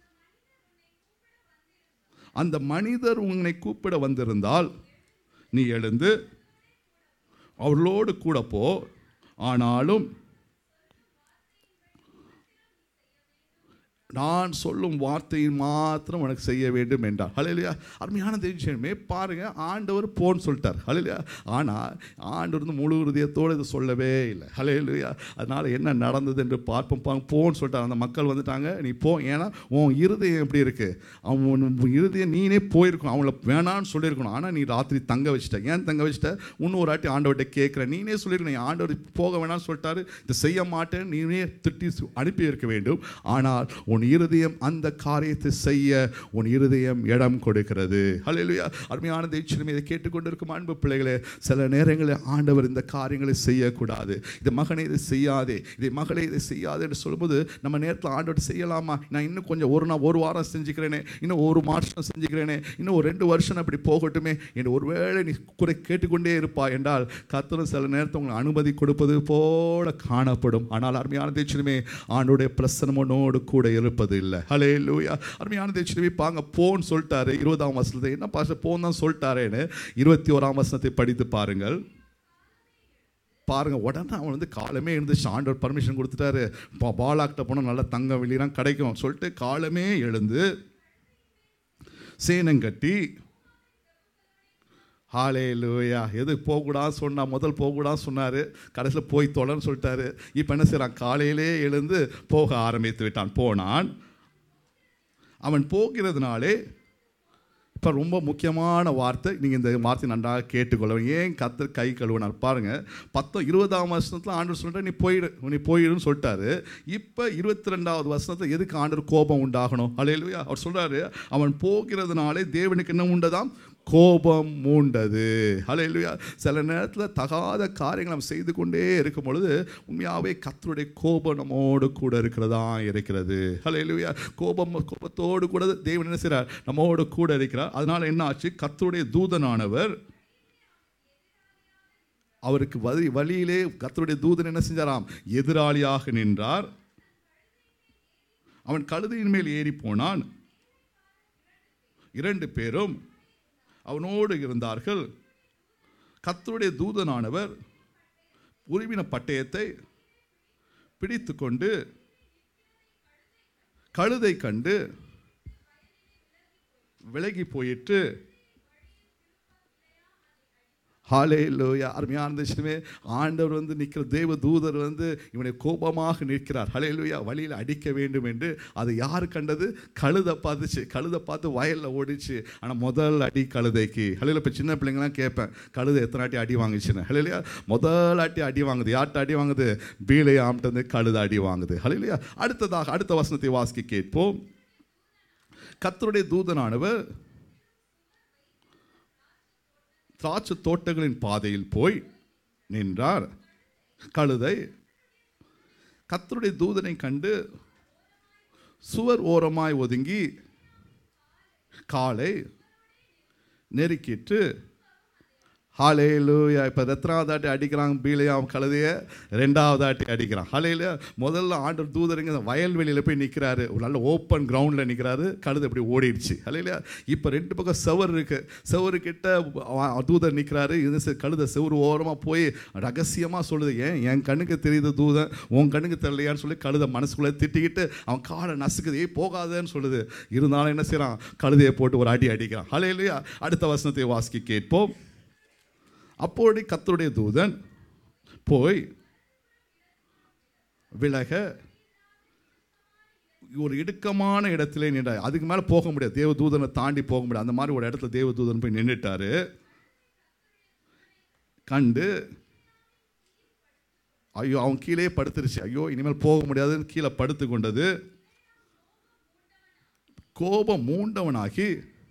அந்த மனிதர் உன்னை கூப்பிட வந்திருந்தால் நீ எழுந்து அவர்களோடு கூட போ, ஆனாலும் நான் சொல்லும் வார்த்தையை மாத்திரம் உனக்கு செய்ய வேண்டும் என்றார். ஹல்லேலூயா. அருமையான தேவச்சனமே, பாருங்க, ஆண்டவர் போன்னு சொல்லிட்டார். ஹல்லேலூயா. ஆனால் ஆண்டவர் முழு ஹிருதயத்தோடு இது சொல்லவே இல்லை. ஹல்லேலூயா. அதனால் என்ன நடந்தது என்று பார்ப்போம். போன்னு சொல்லிட்டார். அந்த மக்கள் வந்துட்டாங்க, நீ போ. ஏன்னா உன் இருதயம் எப்படி இருக்கு, அவன் இருதயம் நீனே போயிருக்கணும், அவங்கள வேணான்னு சொல்லியிருக்கணும். ஆனால் நீ ராத்திரி தங்க வச்சுட்ட. ஏன் தங்க வச்சுட்ட? இன்னும் ஒரு வாட்டி ஆண்டவர்கிட்ட கேட்குற, நீனே சொல்லியிருக்கணும். ஆண்டவர் போக வேணாம்னு சொல்லிட்டாரு, இதை செய்ய மாட்டேன்னு நீனே திட்டி அனுப்பி இருக்க வேண்டும். ஆனால் உன் இருதயம் அந்த காரியத்தை செய்ய உன் இருதயம் இடம் கொடுக்கிறது. ஹல்லேலூயா. அருமையான தேவச்சனமே, இதை கேட்டுக்கொண்டிருக்கும் அன்பு பிள்ளைகளே, சில நேரங்களில் ஆண்டவர் இந்த காரியங்களை செய்யக்கூடாது. இது மகனே இதை செய்யாதே, இதை மகளே இதை செய்யாதே என்று சொல்லும்போது நம்ம நேரத்தில் ஆண்டவர் செய்யலாமா, நான் இன்னும் கொஞ்சம் ஒரு வாரம் செஞ்சுக்கிறேனே, இன்னும் ஒரு மாதம் செஞ்சுக்கிறேனே, இன்னும் ஒரு 2 வருஷம் அப்படி போகட்டுமே என்று ஒருவேளை நீ கேட்டுக்கொண்டே இருப்பா என்றால் கர்த்தர் சில நேரத்தில் உங்களுக்கு அனுமதி கொடுப்பது போல காணப்படும். ஆனால் அருமையான தேவச்சனமே, ஆண்டவருடைய பிரசன்னம் உன்னோடு கூட இருப்பது இல்லை. ஹல்லேலூயா. அருமையான தேவச்சனமே, பாங்க போன்னு சொல்லிட்டாரு. 20ஆம் வசனத்தை என்ன பாஸ்டர் போன்னு தான் சொல்லிட்டாரேன்னு 21ஆம் வசனத்தை படித்து பாருங்க. உடனே அவன் காலமே எழுந்துச்சு. ஆண்டவர் பர்மிஷன் கொடுத்துட்டாரு. பாலாக்கிட்ட போனால் நல்லா தங்கம் வெளியெல்லாம் கிடைக்கும் சொல்லிட்டு காலமே எழுந்து சேனங்கட்டி, ஹல்லேலூயா, எது போகக்கூடாது சொன்னால் முதல் போகக்கூடாது சொன்னார், கடைசியில் போய் தொலைன்னு சொல்லிட்டாரு. இப்போ என்ன செய்கிறான், காலையிலே எழுந்து போக ஆரம்பித்து விட்டான். போனான். அவன் போகிறதுனாலே இப்போ ரொம்ப முக்கியமான வார்த்தை, நீங்கள் இந்த வார்த்தை நன்றாக கேட்டுக்கொள்ள. ஏன் கர்த்தர் கை கழுவினார் பாருங்கள். 20ஆம் வசனத்தில் ஆண்டவர் சொல்லிட்டு நீ போயிடுன்னு சொல்லிட்டாரு. இப்போ 22ஆவது வசனத்தில் எதுக்கு ஆண்டவர் கோபம் உண்டாகணும்? ஹல்லேலூயா. அவர் சொல்கிறாரு, அவன் போகிறதுனாலே தேவனுக்கு என்ன உண்டதாம், கோபம் மூண்டது. ஹல்லேலூயா. சில நேரத்தில் தகாத காரியங்கள் நம்ம செய்து கொண்டே இருக்கும் பொழுது உண்மையாகவே கர்த்தருடைய கோபம் நம்மோடு கூட இருக்கிறது. ஹல்லேலூயா. கோபத்தோடு கூட தேவன் என்ன செய்கிறார், நம்மோடு கூட இருக்கிறார். அதனால என்ன ஆச்சு, கர்த்தருடைய தூதனானவர் அவருக்கு வழியிலே கர்த்தருடைய தூதன் என்ன செஞ்சாராம், எதிராளியாக நின்றார். அவன் கழுதையின் மேல் ஏறி போனான். 2 பேரும் அவனோடு இருந்தார்கள். கர்த்தருடைய தூதனானவர் உருவின பட்டயத்தை பிடித்து கொண்டு கழுதை கண்டு விலகி போயிட்டு, ஹல்லேலூயா. அருமையான விஷயமே, ஆண்டவர் நிற்கிற தேவ தூதர் இவனை கோபமாக நிற்கிறார். ஹல்லேலூயா. வழியில் அடிக்க வேண்டும் என்று அது யார் கண்டது, கழுதை பார்த்துச்சு. கழுதை பார்த்து வயலில் ஓடிச்சு. ஆனால் முதல் அடி கழுதைக்கு. ஹல்லேலூயா. இப்போ சின்ன பிள்ளைங்களாம் கேட்பேன், கழுதை எத்தனை ஆட்டி அடி வாங்குச்சுன்னு. ஹல்லேலூயா. முதல் ஆட்டி அடி வாங்குது. யார்கிட்ட அடி வாங்குது, பீலேயாம்கிட்ட கழுதை அடி வாங்குது. ஹல்லேலூயா. அடுத்த வசனத்தை வாசிக்க கேட்போம். கர்த்தருடைய தூதனானவர் திராட்சை தோட்டங்களின் பாதையில் போய் நின்றார். கழுதை கர்த்தருடைய தூதனை கண்டு சுவர் ஓரமாய் ஒதுங்கி காலை நெருக்கிட்டு ஹல்லேலூயா. இப்போ எத்தனாவது ஆட்டி அடிக்கிறாங்க பீலியாம் கழுதையை? ரெண்டாவது ஆட்டி அடிக்கிறான். ஹல்லேலூயா. முதல்ல ஆண்டவர் தூதருங்க வயல்வெளியில் போய் நிற்கிறாரு, ஒரு நல்ல ஓப்பன் கிரவுண்டில் நிற்கிறாரு, கழுதை இப்படி ஓடிடுச்சு. ஹல்லேலூயா. இப்போ ரெண்டு பக்கம் செவர் இருக்கு, செவரு கிட்ட தூதர் நிற்கிறாரு. இது கழுதை செவரு ஓரமாக போய் ரகசியமாக சொல்லுது, ஏன் என் கண்ணுக்கு தெரியுது தூதன், உன் கண்ணுக்கு தெரியலையான்னு சொல்லி கழுதை மனசுக்குள்ளே திட்டிக்கிட்டு அவன் காலை நசுக்குது, போகாதேன்னு சொல்லுது. இருந்தாலும் என்ன செய்யறான்? கழுதையை போட்டு ஒரு அடி அடிக்கிறான். ஹல்லேலூயா. அடுத்த வசனத்தை வாசிக்க கேட்போம். அப்போது கர்த்தருடைய தூதன் போய் விலக ஒரு இடுக்கமான இடத்துல நின்றார். அதுக்கு மேலே போக முடியாது, தேவ தூதனை தாண்டி போக முடியாது. அந்த மாதிரி ஒரு இடத்துல தேவ தூதன் போய் நின்றுட்டாரு. கண்டு ஐயோ அவன் கீழே படுத்துருச்சு, ஐயோ இனிமேல் போக முடியாதுன்னு கீழே படுத்து கொண்டது. கோபம் மூண்டவனாகி,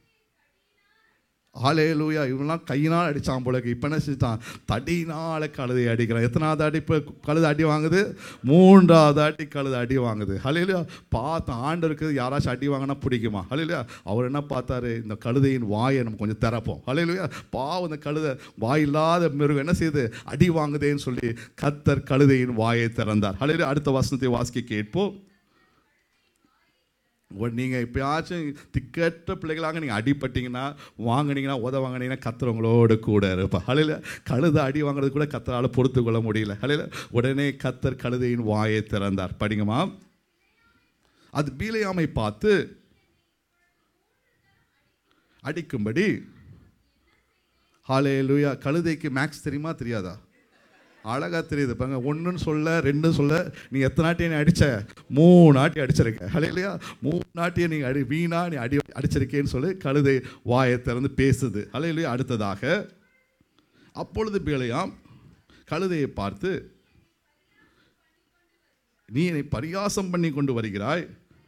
ஹல்லேலூயா, இவங்கெல்லாம் கையினால் அடித்தான் போல, இப்போ என்ன செஞ்சான்? தடினால் கழுதை அடிக்கிறான். எத்தனாவது அடி இப்போ கழுதை அடி வாங்குது? மூன்றாவது அடி கழுதை அடி வாங்குது. ஹல்லேலூயா. பார்த்த ஆண்டவருக்கு யாராச்சும் அடி வாங்கினா பிடிக்குமா? ஹல்லேலூயா. அவர் என்ன பார்த்தாரு? இந்த கழுதையின் வாயை நம்ம கொஞ்சம் திறப்போம். ஹல்லேலூயா. பாவம், இந்த கழுதை வாயில்லாத மிருகம் என்ன செய்யுது? அடி வாங்குதேன்னு சொல்லி கர்த்தர் கழுதையின் வாயை திறந்தார். ஹல்லேலூயா. அடுத்த வசனத்தை வாசிக்க கேட்போம். நீங்கள் எப்பயாச்சும் திக்கற்ற பிள்ளைகளாக நீங்கள் அடிப்பட்டீங்கன்னா, வாங்கினீங்கன்னா, வாங்கினீங்கன்னா, கர்த்தர் உங்களோடு கூட இருப்பா. ஹல்லேலூயா. கழுதை அடி வாங்குறது கூட கர்த்தரால் பொறுத்து கொள்ள முடியல. ஹல்லேலூயா. உடனே கர்த்தர் கழுதையின் வாயை திறந்தார். படிங்கம்மா. அது பீலியாமை பார்த்து அடிக்கும்படி, ஹல்லேலூயா. கழுதைக்கு மேக்ஸ் தெரியுமா தெரியாதா? அழகாக தெரியுது பாருங்க. ஒன்றுன்னு சொல்ல, ரெண்டும் சொல்ல, நீ எத்தனை நாட்டியை நீ அடித்த? 3 நாட்டி அடிச்சிருக்க. ஹல்லேலூயா. 3 நாட்டியை நீங்கள் வீணா நீ அடிச்சிருக்கேன்னு சொல்லி கழுதை வாயை திறந்து பேசுது. ஹல்லேலூயா. அடுத்ததாக அப்பொழுது பிலேயாம் கழுதையை பார்த்து, நீ என்னை பரியாசம் பண்ணி கொண்டு வருகிறாய்,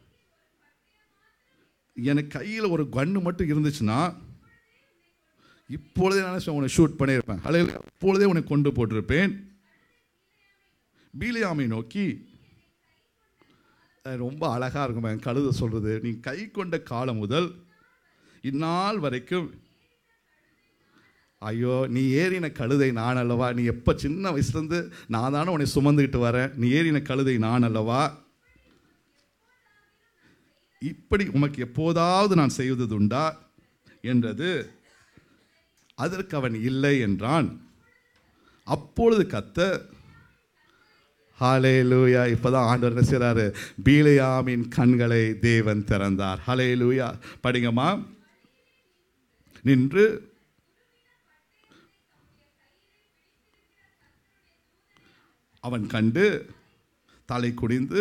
எனக்கு கையில் ஒரு கன்று மட்டும் இருந்துச்சுன்னா இப்பொழுதே நான் உன்னை ஷூட் பண்ணியிருப்பேன். ஹல்லேலூயா. இப்பொழுதே உன்னை கொண்டு போட்டிருப்பேன். பீலியாமை நோக்கி, ரொம்ப அழகாக இருக்கும் என் கழுதை சொல்கிறது, நீ கை கொண்ட காலம் முதல் இந்நாள் வரைக்கும், ஐயோ நீ ஏறின கழுதை நான் அல்லவா? நீ எப்போ சின்ன வயசுலேருந்து நான் தானே உன்னை சுமந்துக்கிட்டு வரேன், நீ ஏறின கழுதை நான் அல்லவா? இப்படி உமக்கு எப்போதாவது நான் செய்வது உண்டா என்றது. அதற்கு அவன் இல்லை என்றான். அப்பொழுது கர்த்தர், ஹல்லேலூயா. இப்போதான் ஆண்டவர் என்ன செய்றாரு? பீலியாமின் கண்களை தேவன் திறந்தார். ஹல்லேலூயா. படிங்கம்மா. நின்று அவன் கண்டு தலை குனிந்து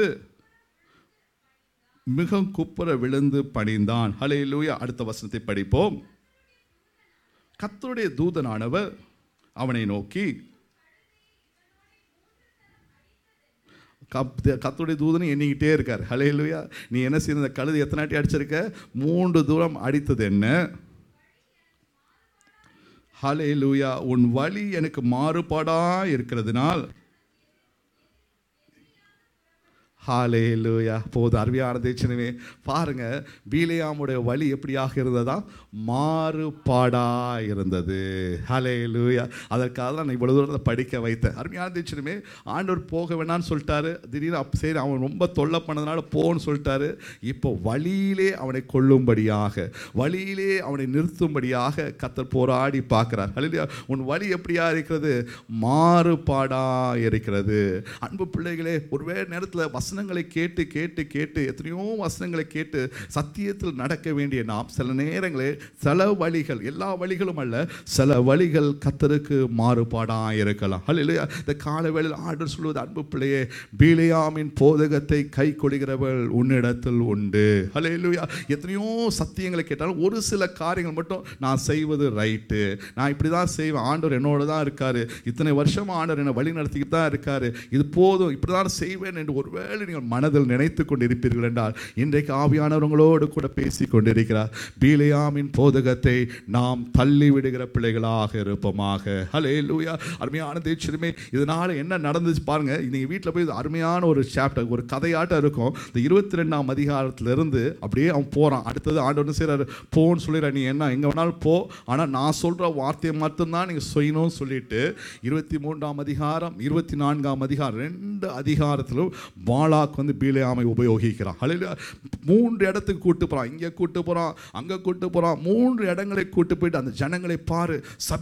மிக குப்புற விழுந்து பணிந்தான். ஹல்லேலூயா. அடுத்த வசனத்தை படிப்போம். கர்த்தருடைய தூதனானவர் அவனை நோக்கி, கர்த்தருடைய தூதனை எண்ணிக்கிட்டே இருக்கார். ஹல்லேலூயா. நீ என்ன செய்ய? கழுதை எத்தனை நாட்டி அடிச்சிருக்க? 3 தூரம் அடித்தது என்ன? ஹல்லேலூயா. உன் வழி எனக்கு மாறுபாடா இருக்கிறதுனால், ஹல்லேலூயா. போது அருமையான தேவனே, பாருங்க, பீலியாமுடைய வழி எப்படியாக இருந்ததா? மாறுபாடா இருந்தது. ஹல்லேலூயா. அதற்காக தான் நான் இவ்வளவு தூரத்தை படிக்க வைத்தேன். அருமையான தேவனே, ஆண்டவர் போக வேணான்னு சொல்லிட்டாரு. திடீர்னு சரி அவன் ரொம்ப தொல்லை பண்ணதுனால போன்னு சொல்லிட்டாரு. இப்போ வழியிலே அவனை கொல்லும்படியாக, வழியிலே அவனை நிறுத்தும்படியாக கர்த்தர் போராடி பார்க்கிறார். ஹல்லேலூயா. உன் வழி எப்படியா இருக்கிறது? மாறுபாடா இருக்கிறது. அன்பு பிள்ளைகளே, ஒருவேளை நேரத்தில் வசனங்களை கேட்டு கேட்டு கேட்டு எத்தனையோ வசனங்களை கேட்டு சத்தியத்தில் நடக்க வேண்டிய நாம் சில நேரங்களில் சில வழிகள், எல்லா வழிகளும் அல்ல, சில வழிகள் கர்த்தருக்கு மாறுபாடாக இருக்கலாம். ஹல்லேலூயா. இந்த காலவேளையில் ஆண்டவர் சொல்வது, அன்பு பிள்ளையே, பீலியாமின் போதகத்தை கை கொள்கிறவள் உன்னிடத்தில் உண்டு. ஹல்லேலூயா. எத்தனையோ சத்தியங்களை கேட்டாலும் ஒரு சில காரியங்கள் மட்டும் நான் செய்வது ரைட்டு, நான் இப்படி தான் செய்வேன், ஆண்டவர் என்னோட தான் இருக்காரு, இத்தனை வருஷம் ஆண்டவர் என்னை வழி நடத்திக்கிட்டு தான் இருக்காரு, இது போதும், இப்படி தான் செய்வேன் என்று ஒருவேளை என்று நீங்கள் மனதில் நினைத்து கொண்டிருப்பீர்கள் என்றால் இன்றைக்கு ஆவியானவர்களோடு கூட பேசி கொண்டிருக்கிறார். பீலேயாமின் போதகத்தை நாம் தள்ளிவிடுகிற பிள்ளைகளாக இருப்போமாக. ஹல்லேலூயா. அருமையான தேவச்சனமே, இதனால என்ன நடந்துச்சு பாருங்க. நீங்கள் வீட்டில் போய் அருமையான ஒரு சாப்டர், ஒரு கதையாட்டம் இருக்கும். இந்த 22ஆம் அதிகாரத்திலிருந்து அப்படியே அவன் போகிறான். அடுத்தது ஆண்டவர் செய்கிறார், போன்னு சொல்லிடுற, நீ என்ன எங்கே வேணாலும் போ, ஆனால் நான் சொல்கிற வார்த்தையை மட்டும்தான் நீங்கள் செய்யணும்னு சொல்லிட்டு 23ஆம் அதிகாரம் 24ஆம் அதிகாரம் 2 அதிகாரத்திலும் பாலாக் பீலேயாமை உபயோகிக்கிறான். ஹல்லேலூயா. 3 இடத்துக்கு கூட்டு போகிறான். இங்கே கூட்டு போகிறான், அங்கே கூட்டு போகிறான். 3 இடங்களை கூட்டு போயிட்டு அந்த ஜனங்களை பாரு,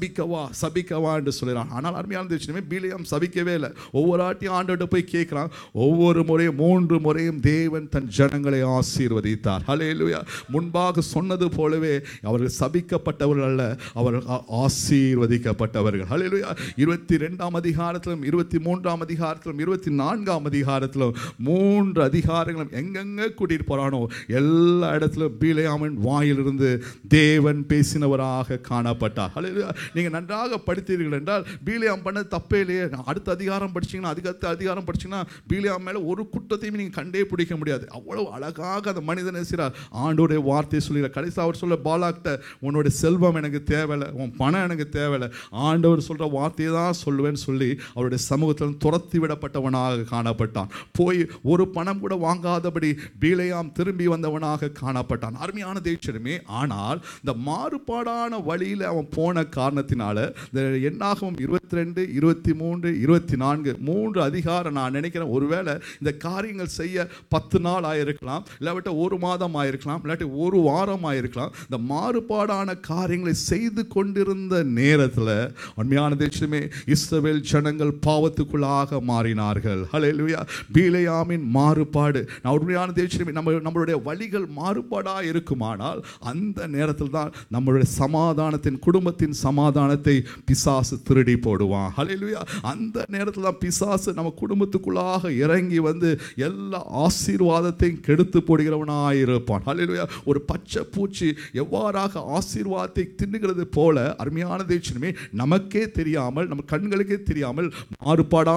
சபிக்கவா என்று சொல்கிறான். ஆனால் அருமையான விஷயமே, பீலேயாம் சபிக்கவே இல்லை. ஒவ்வொரு ஆட்டியும் ஆண்டவர்கிட்ட போய் கேட்குறான். ஒவ்வொரு முறையும் 3 முறையும் தேவன் தன் ஜனங்களை ஆசீர்வதித்தார். ஹல்லேலூயா. முன்பாக சொன்னது போலவே அவர்கள் சபிக்கப்பட்டவர்கள் அல்ல, அவர்கள் ஆசீர்வதிக்கப்பட்டவர்கள். ஹல்லேலூயா. 22ஆம் அதிகாரத்திலும் 23ஆம் அதிகாரத்திலும் 24ஆம் அதிகாரத்திலும் 3 அதிகாரங்களும் எங்கெங்க கூட்டிட்டு போறானோ எல்லா இடத்திலும் பீலேயாமின் வாயிலிருந்து தேவன் பேசினவராக காணப்பட்டார். ஹல்லேலூயா. நீங்க நன்றாக படித்தீர்கள் என்றால் பீலேயாம் பண்ண தப்பே இல்லையே. அடுத்த அதிகாரம் படிச்சீங்கன்னா, அதுக்கு அதிகாரம் படிச்சீங்கன்னா பீலேயாம் மேல ஒரு குற்றத்தையும் நீங்க கண்டே பிடிக்க முடியாது. அவ்வளவு அழகாக அந்த மனிதன் செய்கிறார். ஆண்டோடைய வார்த்தையை சொல்கிறார். கடைசி அவர் சொல்ல, பாலாக்ட உன்னுடைய செல்வம் எனக்கு தேவையில்லை, உன் பணம் எனக்கு தேவையில்லை, ஆண்டவர் சொல்ற வார்த்தையை தான் சொல்லுவேன்னு சொல்லி அவருடைய சமூகத்தில் துரத்தி விடப்பட்டவனாக காணப்பட்டான். போய் ஒரு பணம் கூட வாங்காதபடி பீலேயாம் திரும்பி வந்தவனாக காணப்பட்டான். அருமையான தேவச்சனமே, ஆனால் இந்த மாறுபாடான வழியில் அவன் போன காரணத்தினால இந்த என்னாகமம் 22, 23, 24 3 அதிகாரம் நான் நினைக்கிறேன் ஒருவேளை இந்த காரியங்கள் செய்ய 10 நாள் ஆயிருக்கலாம், இல்லாவிட்ட 1 மாதம் ஆயிருக்கலாம், இல்லாட்டி 1 வாரம் ஆயிருக்கலாம். இந்த மாறுபாடான காரியங்களை செய்து கொண்டிருந்த நேரத்தில் உண்மையான தேவச்சனமே இஸ்ரவேல் ஜனங்கள் பாவத்துக்குள்ளாக மாறினார்கள். ஹல்லேலூயா. பீலேயாமின் மாறுபாடு, உண்மையான தேவச்சனமே, நம்மளுடைய வழிகள் மாறுபாடாக இருக்குமானால் அந்த நேரத்தில் தான் நம்மளுடைய சமாதானத்தின், குடும்பத்தின் சமாதானத்தை பிசாசு திருடி போடுவான். ஹல்லேலூயா. அந்த நேரத்தில் தான் பிசாசு நம்ம குடும்பத்துக்குள்ளாக இறங்கி எல்லா ஆசீர்வாதத்தையும் கெடுத்து போடுகிறவனாக இருப்பான். ஹல்லேலூயா. ஒரு பச்சை பூச்சி எவ்வாறாக ஆசீர்வாதத்தை தின்னுகிறது போல அருமையான தேவச்சனமே நமக்கே தெரியாமல், நம்ம கண்களுக்கே தெரியாமல் மாறுபாடான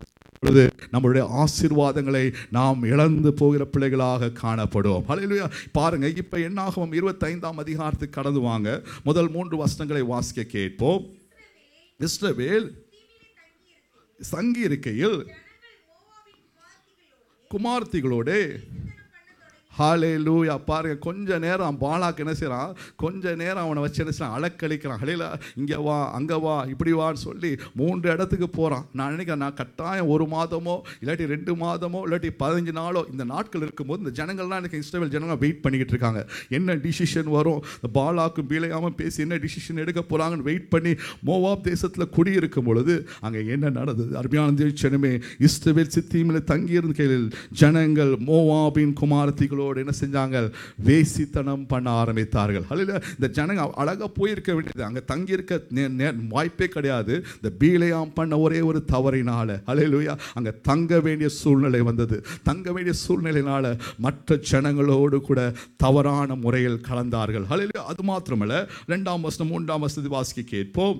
நம்மளுடைய ஆசீர்வாதங்களை நாம் இழந்து போகிற பிள்ளைகளாக காணப்படுவோம். ஹல்லேலூயா. பாருங்க, இப்ப என்னாகும் 25ஆம் அதிகாரத்துக்கு கடந்து வாங்க. முதல் 3 வசனங்களை வாசிக்க கேட்போம். இஸ்ரவேல் தங்கி இருக்கையில் குமார்த்திகளோடு, ஹல்லேலூயா. பாருங்க, கொஞ்ச நேரம் பாலாக் என்ன செய்யறான், கொஞ்ச நேரம் அவனை வச்சு என்ன செய்யறான், அலக்களிக்கிறான். ஹல்லேலூயா. இங்கே வா, அங்கே வா, இப்படி வான்னு சொல்லி 3 இடத்துக்கு போகிறான். நான் நினைக்கிறேன், நான் கட்டாயம் 1 மாதமோ இல்லாட்டி 2 மாதமோ இல்லாட்டி 15 நாளோ இந்த நாட்கள் இருக்கும்போது இந்த ஜனங்கள்லாம் எனக்கு இஸ்ரவேல் ஜனங்கள் வெயிட் பண்ணிக்கிட்டு இருக்காங்க. என்ன டிசிஷன் வரும், இந்த பாலாக்கும் பீலேயாமும் பேசி என்ன டிசிஷன் எடுக்க போகிறாங்கன்னு வெயிட் பண்ணி மோவாப் தேசத்தில் குடியிருக்கும் பொழுது அங்கே என்ன நடந்தது? அருமையான தேவச்சனமே, இஸ்ரவேல் சித்தீமில் தங்கியிருக்கையில் ஜனங்கள் மோவாபின் குமாரத்திகளோடு என்ன செஞ்சாங்க, வேசித்தனம் பண்ண ஆரம்பித்தார்கள். ஹல்லேலூயா. இந்த ஜனங்க அழகா போயிருக்க வேண்டியது, அங்க தங்கி இருக்க வாய்ப்பே கிடையாது. இந்த பீலேயாம் பண்ண ஒரே ஒரு தவறினால ஹல்லேலூயா அங்க தங்க வேண்டிய சூழ்நிலை வந்தது. தங்க வேண்டிய சூழ்நிலையினால மற்ற ஜனங்களோடு கூட தவறான முறையில் கலந்தார்கள். ஹல்லேலூயா. அது மாத்திரமல்ல, 2ஆம் வசனம் 3ஆம் வசனத்தை வாசிக்க கேட்போம்.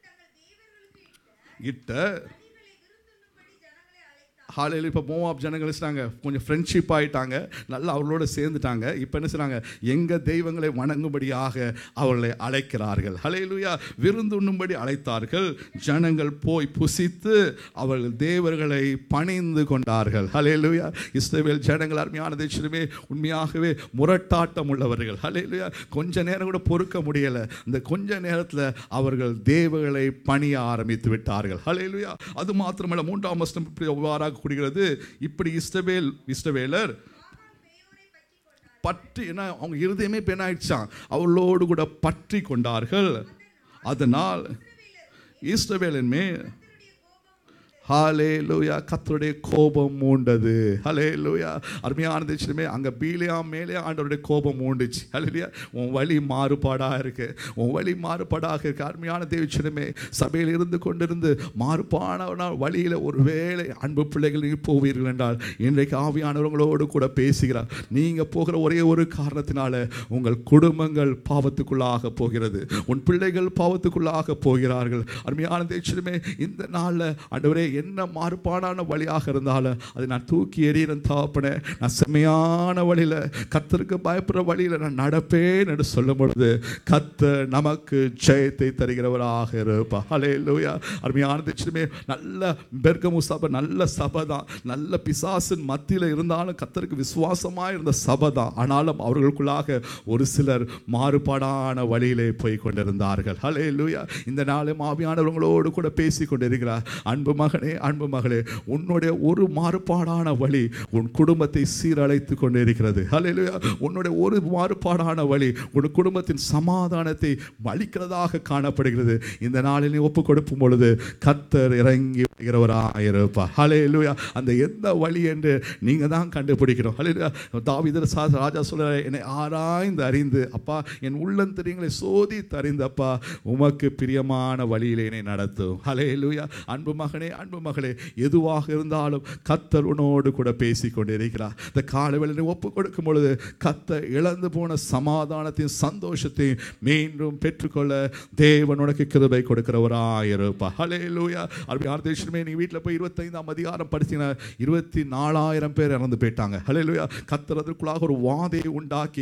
ஹல்லேலூயா. இப்போ மோவாப் ஜனங்கள் செய்றாங்க, கொஞ்சம் ஃப்ரெண்ட்ஷிப் ஆகிட்டாங்க, நல்லா அவர்களோட சேர்ந்துட்டாங்க. இப்போ என்ன செய்றாங்க, எங்கள் தெய்வங்களை வணங்கும்படியாக அவர்களை அழைக்கிறார்கள். ஹல்லேலூயா. விருந்துண்ணும்படி அழைத்தார்கள். ஜனங்கள் போய் புசித்து அவர்கள் தேவர்களை பணிந்து கொண்டார்கள். ஹல்லேலூயா. இஸ்ரவேல் ஜனங்கள் அருமையான தேவச்சனமே உண்மையாகவே முரட்டாட்டம் உள்ளவர்கள். ஹல்லேலூயா. கொஞ்ச நேரம் கூட பொறுக்க முடியலை. இந்த கொஞ்ச நேரத்தில் அவர்கள் தேவர்களை பணிய ஆரம்பித்து விட்டார்கள். ஹல்லேலூயா. அது மாத்திரமல்ல, 3ஆம் வசனம் எவ்வாறாக கூறுகிறது, இப்படி இஸ்ரவேலர் பற்றி என்ன, அவங்க இருதயமே என்ன ஆயிடுச்சான், அவளோடு கூட பற்றி கொண்டார்கள். அதனால் இஸ்ரவேலின் மேல் ஹல்லேலூயா கர்த்தருடைய கோபம் மூண்டது. ஹல்லேலூயா. அருமையான தேவச்சனமே, அங்கே பீலேயாம் மேலே ஆண்டவருடைய கோபம் மூண்டுச்சு. ஹல்லேலூயா. உன் வழி மாறுபாடாக இருக்கு, உன் வழி மாறுபாடாக இருக்கு. அருமையான தேவச்சனமே, சபையில் இருந்து கொண்டிருந்து மாறுபாடான வழியில் ஒருவேளை அன்பு பிள்ளைகள் போவீர்கள் என்றால் இன்றைக்கு ஆவியானவர்களோடு கூட பேசுகிறார். நீங்கள் போகிற ஒரே ஒரு காரணத்தினால உங்கள் குடும்பங்கள் பாவத்துக்குள்ளாக போகிறது, உன் பிள்ளைகள் பாவத்துக்குள்ளாக போகிறார்கள். அருமையான தேவச்சனமே, இந்த நாளில் ஆண்டவரே என்ன மாறுபாடான வழியாக இருந்தாலும் அதை நான் தூக்கி எறிகிறேன் தகப்பனே. நான் செம்மையான வழியில், கர்த்தருக்கு பயப்படுற வழியில் நான் நடப்பேன் என்று சொல்லும் பொழுது கர்த்தர் நமக்கு ஜெயத்தை தருகிறவராக இருப்பா. ஹல்லேலூயா. அருமையான தேசமே, நல்ல பெர்கமு சபை நல்ல சபை தான். நல்ல பிசாசின் மத்தியில் இருந்தாலும் கர்த்தருக்கு விசுவாசமாக இருந்த சபை தான். ஆனாலும் அவர்களுக்குள்ளாக ஒரு சிலர் மாறுபாடான வழியிலே போய் கொண்டிருந்தார்கள். ஹல்லேலூயா. இந்த நாளும் ஆவியானவர்களோடு கூட பேசி கொண்டிருக்கிறார். அன்பு மகனே, அன்பு மகளே, உன்னுடைய ஒரு மாறுபாடான வழி உன் குடும்பத்தை சீரழைத்து கொண்டிருக்கிறது. ஹல்லேலூயா. உன்னுடைய ஒரு மாறுபாடான வழி உன் குடும்பத்தின் சமாதானத்தை அளிக்கிறதாக காணப்படுகிறது. இந்த நாளில் நீ ஒப்பு கொடுக்கும் பொழுது கர்த்தர் இறங்கி வருகிறவராயிருப்பார். ஹல்லேலூயா. அந்த எந்த வழி என்று நீங்க தான் கண்டுபிடிக்கணும். ஹல்லேலூயா. தாவீது ராஜா சொல்றார், என்னை ஆராய்ந்து அறிந்து அப்பா என் உள்ளந்தரியங்களை சோதித்து அறிந்து அப்பா உமக்கு பிரியமான வழியிலே என்னை நடத்தும். ஹல்லேலூயா. அன்பு மகனே, அன்பு மகளே, எதுவாக இருந்தாலும் கர்த்தர் உன்னோடு கூட பேசி கொண்டிருக்கிறார். இந்த காலைவேளை ஒப்பு கொடுக்கும் பொழுது கர்த்தர் இழந்து போன சமாதானத்தையும் சந்தோஷத்தையும் மீண்டும் பெற்றுக்கொள்ள தேவன் உனக்கு கிருபை கொடுக்கிறவராயிருப்பார். ஹல்லேலூயா. அருமையான தேசமே, நீ வீட்டில் போய் 25ஆம் அதிகாரம் படிச்சீங்கன்னா 24,000 பேர் இறந்து போயிட்டாங்க. ஹல்லேலூயா. கர்த்தர் அதற்குள்ளாக ஒரு வாதையை உண்டாக்கி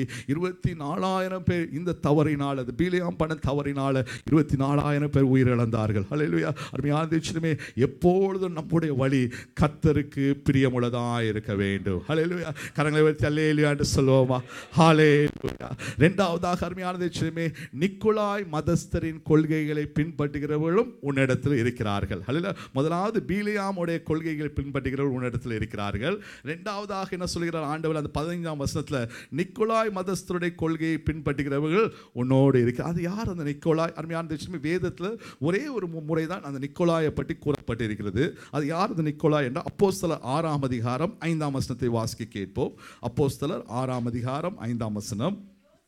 24,000 பேர் இந்த தவறினால், அது பீலியாம் பண்ண தவறினால் 24,000 பேர் உயிரிழந்தார்கள். ஹல்லேலூயா. அருமையான தேசமே, எப்பொழுதும் நம்முடைய வழி கர்த்தருக்கு பிரியமுள்ளதாக இருக்க வேண்டும். ஹல்லேலூயா. கரங்களை வைத்து அல்லேலூயா என்று சொல்லுவோமா? ஹல்லேலூயா. இரண்டாவதாக அருமையான தேசமே, நிக்கோலாய் மதஸ்தரின் கொள்கைகளை பின்பற்றுகிறவர்களும் உன்னிடத்தில் இருக்கிறார்கள். ஹல்லேலூயா. முதலாவது பீலியாமுடைய கொள்கைகளை பின்பற்றுகிறவர்கள் உன்னிடத்தில் இருக்கிறார்கள். இரண்டாவதாக என்ன சொல்கிறார் ஆண்டவர் அந்த 15ஆம் வசனத்தில், நிக்கோலாய் மதஸ்தருடைய கொள்கையை பின்பற்றுகிறவர்கள் உன்னோடு இருக்கிறார். அது யார் அந்த நிக்கோலாய்? அருமையான தேசமே, வேதத்தில் ஒரே ஒரு முறை தான் அந்த நிக்கோலாயை பற்றி கூறப்பட்டிருக்கிறது. அது யார் அந்த நிக்கோலாய் என்றால் அப்போஸ்தலர் 6ஆம் அதிகாரம் 5ஆம் வசனத்தை வாசிக்க கேட்போம். அப்போஸ்தலர் 6ஆம் அதிகாரம் 5ஆம் வசனம்.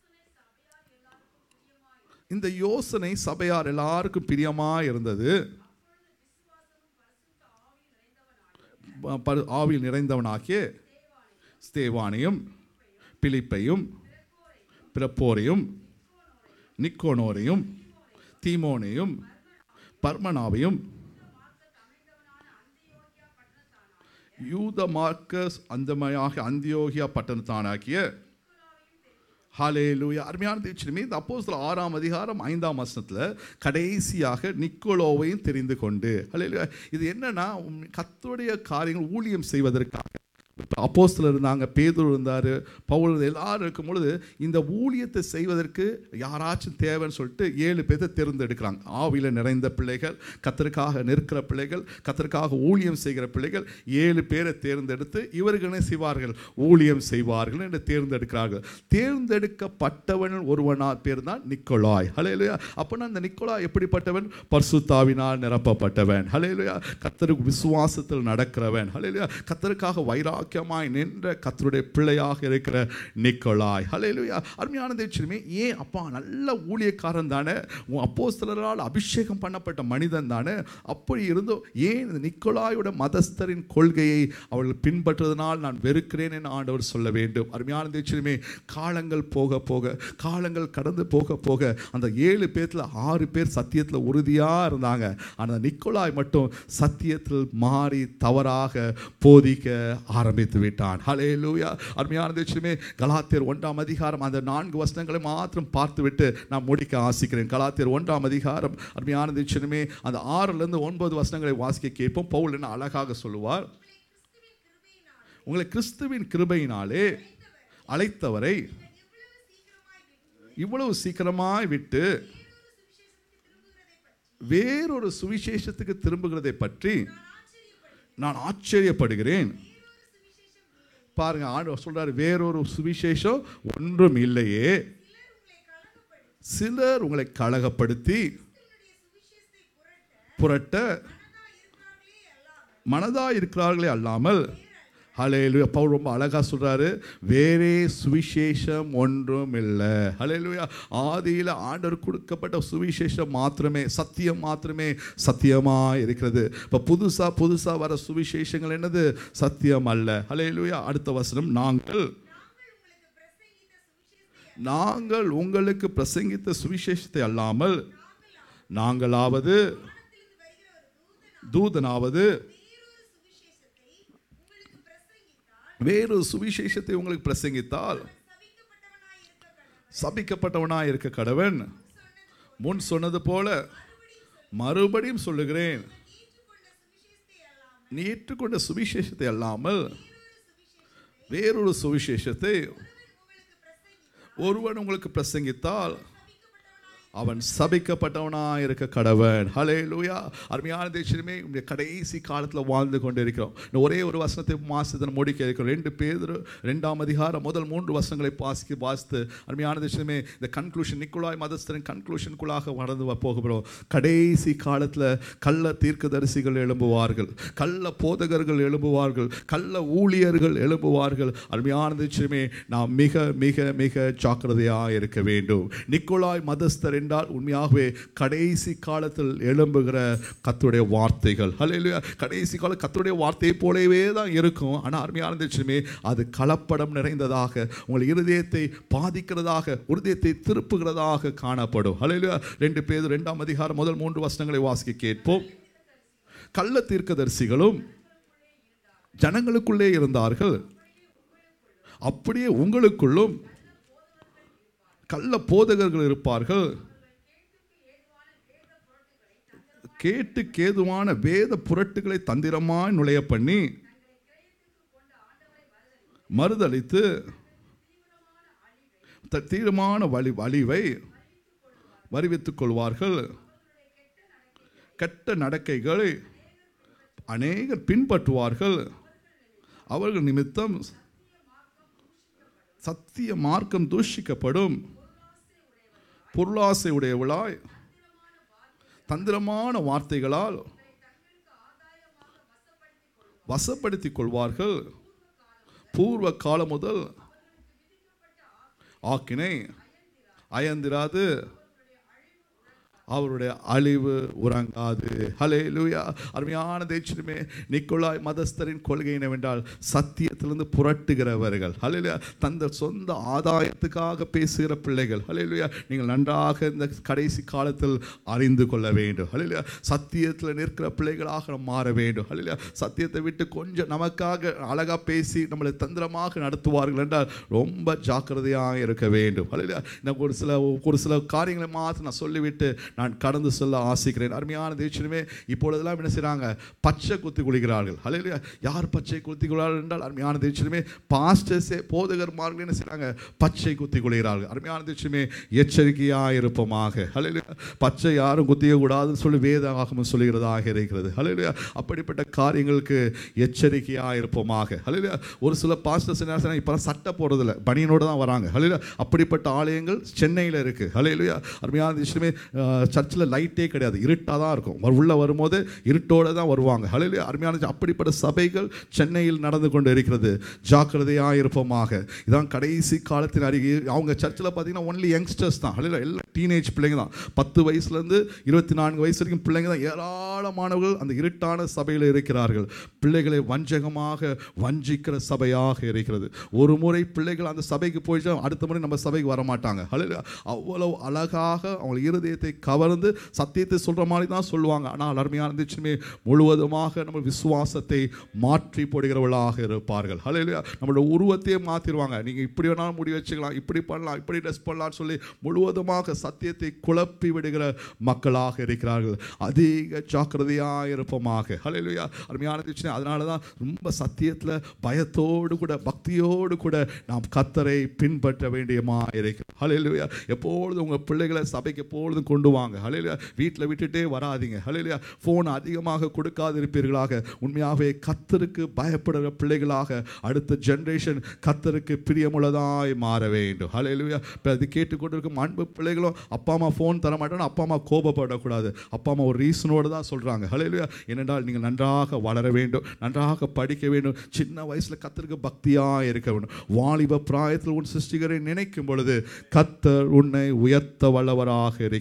இந்த யோசனை சபையார் எல்லாருக்கும் பிரியமாக இருந்தது. ஆவியில் நிறைந்தவனாகிய ஸ்தேவானையும் பிலிப்பையும் பிரப்போரையும் நிக்கோனோரையும் தீமோனையும் பர்மனாவையும் யூத மார்க்கஸ் அந்தியோகியா பட்டணத்தானாகிய ஹல்லேலூயா. அருமையான தேவனே, இந்த அப்போஸ்தலர் 6ஆம் அதிகாரம் 5ஆம் வசனத்தில் கடைசியாக நிக்கோலோவையும் தெரிந்து கொண்டு, ஹல்லேலூயா. இது என்னன்னா, கர்த்தருடைய காரியங்கள் ஊழியம் செய்வதற்காக அப்போஸ்தலர் இருந்தாங்க, பேதுரு இருந்தார், பவுல், எல்லாரும் இருக்கும் பொழுது இந்த ஊழியத்தை செய்வதற்கு யாராச்சும் தேவைன்னு சொல்லிட்டு 7 பேரை தேர்ந்தெடுக்கிறாங்க. ஆவியில் நிறைந்த பிள்ளைகள், கர்த்தருக்காக நிற்கிற பிள்ளைகள், கர்த்தருக்காக ஊழியம் செய்கிற பிள்ளைகள் 7 பேரை தேர்ந்தெடுத்து இவர்களே செய்வார்கள், ஊழியம் செய்வார்கள் என்று தேர்ந்தெடுக்கிறார்கள். தேர்ந்தெடுக்கப்பட்டவன் ஒருவனா பேர் தான் நிக்கோலாய். ஹல்லேலூயா. அப்போனா அந்த நிக்கோலாய் எப்படிப்பட்டவன்? பரிசுத்தாவினால் நிரப்பப்பட்டவன். ஹல்லேலூயா. கர்த்தருக்கு விசுவாசத்தில் நடக்கிறவன். ஹல்லேலூயா. கர்த்தருக்காக வைராக்கியமாய் நின்ற கர்த்தருடைய பிள்ளையாக இருக்கிற நிக்கோலாய். ஹல்லேலூயா. அருமையான தேவனே, ஏன் அப்பா நல்ல ஊழியக்காரன் தானே, அப்போஸ்தலரால் அபிஷேகம் பண்ணப்பட்ட மனிதன் தானே, அப்படி இருந்தோ ஏன் இந்த நிக்கோலாயோட மதஸ்தரின் கொள்கையை அவர்கள் பின்பற்றுவதனால் நான் வெறுக்கிறேன் என்று ஆண்டவர் சொல்ல வேண்டும்? அருமையான தேவனே, காலங்கள் போக போக, காலங்கள் கடந்து போக போக அந்த 7 பேர்ல 6 பேர் சத்தியத்தில் உறுதியாக இருந்தாங்க. ஆனால் நிக்கோலாய் மட்டும் சத்தியத்தில் மாறி தவறாக போதிக்க ஆரம்பித்து விட்டான். ஹல்லேலூயா. அருமையான தேவனே, கலாத்தியர் 1ஆம் அதிகாரம் அந்த 4 வசனங்களை மாத்திரம் பார்த்துவிட்டு நான் முடிக்க ஆசிக்கிறேன். கலாத்தியர் 1ஆம் அதிகாரம் அருமையான தேவனே, அந்த 6லிருந்து 9 வசனங்களை வாசிக்க கேட்போம். பவுல் என்ன அழகாக சொல்லுவார்? உங்களை கிறிஸ்துவின் கிருபையினாலே அழைத்தவரை இவ்வளவு சீக்கிரமாய் விட்டு வேறொரு சுவிசேஷத்துக்கு திரும்புகிறதை பற்றி நான் ஆச்சரியப்படுகிறேன். பாருங்க, ஆண்டவர் சொல்றாரு, வேறொரு சுவிசேஷம் ஒன்றும் இல்லையே. சிலர் உங்களை கலகப்படுத்தி புரட்ட மனதா இருக்கிறார்களே அல்லாமல், ஹல்லேலூயா. பவுல் ரொம்ப அழகா சொல்றாரு, வேறே சுவிசேஷம் ஒன்றும் இல்லை. ஹல்லேலூயா. ஆதியில் ஆண்டவர் கொடுக்கப்பட்ட சுவிசேஷம் மாத்திரமே, சத்தியம் மாத்திரமே சத்தியமா இருக்கிறது. இப்போ புதுசா வர சுவிசேஷங்கள் என்னது? சத்தியம் அல்ல. ஹல்லேலூயா. அடுத்த வசனம், நாங்கள் உங்களுக்கு பிரசங்கித்த சுவிசேஷத்தை அல்லாமல் நாங்களாவது தூதனாவது வேறொரு சுவிசேஷத்தை உங்களுக்கு பிரசங்கித்தால் சபிக்கப்பட்டவனாய் இருக்க கடவன். முன் சொன்னது போல மறுபடியும் சொல்லுகிறேன், நீ ஏற்றுக்கொண்ட சுவிசேஷத்தை அல்லாமல் வேறொரு சுவிசேஷத்தை ஒருவன் உங்களுக்கு பிரசங்கித்தால் அவன் சபிக்கப்பட்டவனாக இருக்க கடவன். ஹல்லேலூயா. அருமையான தேசமே, இந்த கடைசி காலத்தில் வாழ்ந்து கொண்டு இருக்கிறோம். ஒரே ஒரு வசனத்தை மாசத்தை முடிக்க இருக்கிறோம். 2 பேதுரு 2ஆம் அதிகாரம் முதல் 3 வசனங்களை வாசித்து அருமையான தேசமே, இந்த கன்க்ளூஷன், நிக்கோலாய் மதஸ்தரின் கன்க்ளூஷனுக்குள்ளாக வளர்ந்து போகிறோம். கடைசி காலத்தில் கள்ள தீர்க்கதரிசிகள் எழும்புவார்கள், கள்ள போதகர்கள் எழும்புவார்கள், கள்ள ஊழியர்கள் எழும்புவார்கள். அருமையான தேசமே, நாம் மிக மிக மிக ஜாக்கிரதையாக இருக்க வேண்டும். நிக்கோலாய் மதஸ்தர் என்றால் உண்மையாகவே கடைசி காலத்தில் எழும்புகிற கர்த்தருடைய வார்த்தைகள். ஹல்லேலூயா. கடைசி கால கர்த்தருடைய வார்த்தையை போலவே தான் இருக்கும். ஆனால் அருமையான தேசமே, அது கலப்படம் நிறைந்ததாக, உங்கள் இருதயத்தை பாதிக்கிறதாக, இருதயத்தை திருப்புகிறதாக காணப்படும். ஹல்லேலூயா. 2 பேதுரு 2ஆம் அதிகாரம் முதல் 3 வசனங்களை வாசிக்க கேட்போம். கள்ள தீர்க்கதரிசிகளும் ஜனங்களுக்குள்ளே இருந்தார்கள், அப்படியே உங்களுக்குள்ளும் கள்ள போதகர்கள் இருப்பார்கள். கேட்டுக்கேதுவான வேத புரட்டுகளை தந்திரமாய் நுழைய பண்ணி மறுதளித்து தீவிரமான அழிவை வருவித்துக் கொள்வார்கள். கெட்ட நடக்கைகளை அநேகர் பின்பற்றுவார்கள். அவர்கள் நிமித்தம் சத்திய மார்க்கம் தூஷிக்கப்படும். பொருளாசை உடையவளாய் தந்திரமான வார்த்தைகளால் வசப்படுத்திக் கொள்வார்கள். பூர்வ காலம் முதல் ஆக்கினை அயந்திராது, அவருடைய அழிவு உறங்காது. ஹல்லேலூயா. அருமையான தேசமே, நிக்கோலாய் மதஸ்தரின் கொள்கை என்னவென்றால் சத்தியத்திலிருந்து புரட்டுகிறவர்கள். ஹல்லேலூயா. தந்த சொந்த ஆதாயத்துக்காக பேசுகிற பிள்ளைகள். ஹல்லேலூயா. நீங்கள் நன்றாக இந்த கடைசி காலத்தில் அறிந்து கொள்ள வேண்டும். ஹல்லேலூயா. சத்தியத்தில் நிற்கிற பிள்ளைகளாக நாம் மாற வேண்டும். ஹல்லேலூயா. சத்தியத்தை விட்டு கொஞ்சம் நமக்காக அழகாக பேசி நம்மளை தந்திரமாக நடத்துவார்கள் என்றால் ரொம்ப ஜாக்கிரதையாக இருக்க வேண்டும். ஹல்லேலூயா. நான் ஒரு சில காரியங்களை மாற்ற நான் சொல்லிவிட்டு நான் கடந்து சொல்ல ஆசிக்கிறேன். அருமையான தேசமே, இப்பொழுதெல்லாம் என்ன செய்கிறாங்க? பச்சை குத்தி குளிக்கிறார்கள். ஹல்லேலூயா. யார் பச்சை குத்தி கொள்கிறார்கள் என்றால் அருமையான தேசமே, பாஸ்டர்ஸே போதகர்மார்கள் என்ன செய்கிறாங்க? பச்சை குத்தி கொள்கிறார்கள். அருமையான தேசமே, எச்சரிக்கையாக இருப்போமாக. ஹல்லேலூயா. பச்சை யாரும் குத்திய கூடாதுன்னு சொல்லி வேதாகமம் சொல்லுகிறதாக இருக்கிறது. ஹல்லேலூயா. அப்படிப்பட்ட காரியங்களுக்கு எச்சரிக்கையாக இருப்போமாக. ஹல்லேலூயா. ஒரு சில பாஸ்டர்ஸ் என்ன செய்றாங்க? இப்போ சட்டை போடுறதில்ல, பனியனோடு தான் வராங்க. ஹல்லேலூயா. அப்படிப்பட்ட ஆலயங்கள் சென்னையில் இருக்குது. ஹல்லேலூயா. அருமையான தேசமே, சர்ச்சில் லைட்டே கிடையாது, இருட்டாக தான் இருக்கும். உள்ளே வரும்போது இருட்டோடு தான் வருவாங்க. ஹல்லேலூயா. அருமையான அப்படிப்பட்ட சபைகள் சென்னையில் நடந்து கொண்டு இருக்கிறது. ஜாக்கிரதையாக இருப்போமாக. இதான் கடைசி காலத்தின் அருகே. அவங்க சர்ச்சில் பார்த்தீங்கன்னா ஒன்லி யங்ஸ்டர்ஸ் தான். ஹல்லேலூயா. எல்லாம் டீனேஜ் பிள்ளைங்க தான். 10 வயசுலேருந்து 24 வயசு வரைக்கும் பிள்ளைங்க தான். ஏராளமானவர்கள் அந்த இருட்டான சபையில் இருக்கிறார்கள். பிள்ளைகளை வஞ்சகமாக வஞ்சிக்கிற சபையாக இருக்கிறது. ஒரு முறை பிள்ளைகள் அந்த சபைக்கு போயிட்டு அடுத்த முறை நம்ம சபைக்கு வரமாட்டாங்க. ஹல்லேலூயா. அவ்வளவு அழகாக அவங்க இருதயத்தை கவர்ந்து சத்தியத்தை சொல்கிற மாதிரி தான் சொல்லுவாங்க. ஆனால் அருமையான இருந்துச்சுமே, முழுவதுமாக நம்ம விசுவாசத்தை மாற்றி போடுகிறவர்களாக இருப்பார்கள். ஹல்லேலூயா. நம்மளோட உருவத்தையே மாற்றிடுவாங்க. நீங்கள் இப்படி வேணாலும் முடி வச்சுக்கலாம், இப்படி பண்ணலாம், இப்படி ட்ரெஸ் பண்ணலாம்னு சொல்லி முழுவதுமாக சத்தியத்தை குழப்பி விடுகிற மக்களாக இருக்கிறார்கள். அதிக ஜாக்கிரதையாக இருப்போமாக. ஹல்லேலூயா. அருமையான இருந்துச்சுன்னா அதனால தான் ரொம்ப சத்தியத்தில் பயத்தோடு கூட பக்தியோடு கூட நாம் கர்த்தரை பின்பற்ற வேண்டியமா இருக்கிறோம். ஹல்லேலூயா. எப்பொழுதும் உங்கள் பிள்ளைகளை சபைக்கு எப்பொழுதும் கொண்டு வாங்க. ஹல்லேலூயா. வீட்டில் விட்டுட்டே வராதிங்க. ஹல்லேலூயா. ஃபோன் அதிகமாக கொடுக்காது இருப்பீர்களாக. உண்மையாகவே கர்த்தருக்கு பயப்படுகிற பிள்ளைகளாக அடுத்த ஜெனரேஷன் கர்த்தருக்கு பிரியமுள்ளதாய் மாற வேண்டும். ஹல்லேலூயா. இப்போ அது கேட்டுக்கொண்டிருக்கும் அன்பு பிள்ளைகளும் அப்பா அம்மா ஃபோன் தர மாட்டோம்னா அப்பா அம்மா கோபப்படக்கூடாது. அப்பா அம்மா ஒரு ரீசனோடு தான் சொல்கிறாங்க. ஹல்லேலூயா. ஏனென்றால் நீங்கள் நன்றாக வளர வேண்டும், நன்றாக படிக்க வேண்டும், சின்ன வயசில் கர்த்தருக்கு பக்தியாக இருக்க வேண்டும். வாலிப பிராயத்தில் உன் சிருஷ்டிகரை நினைக்கும் பொழுது கர்த்தர் உன்னை உயர்த்த வல்லவராக இருக்கிறார். ஹல்லேலூயா.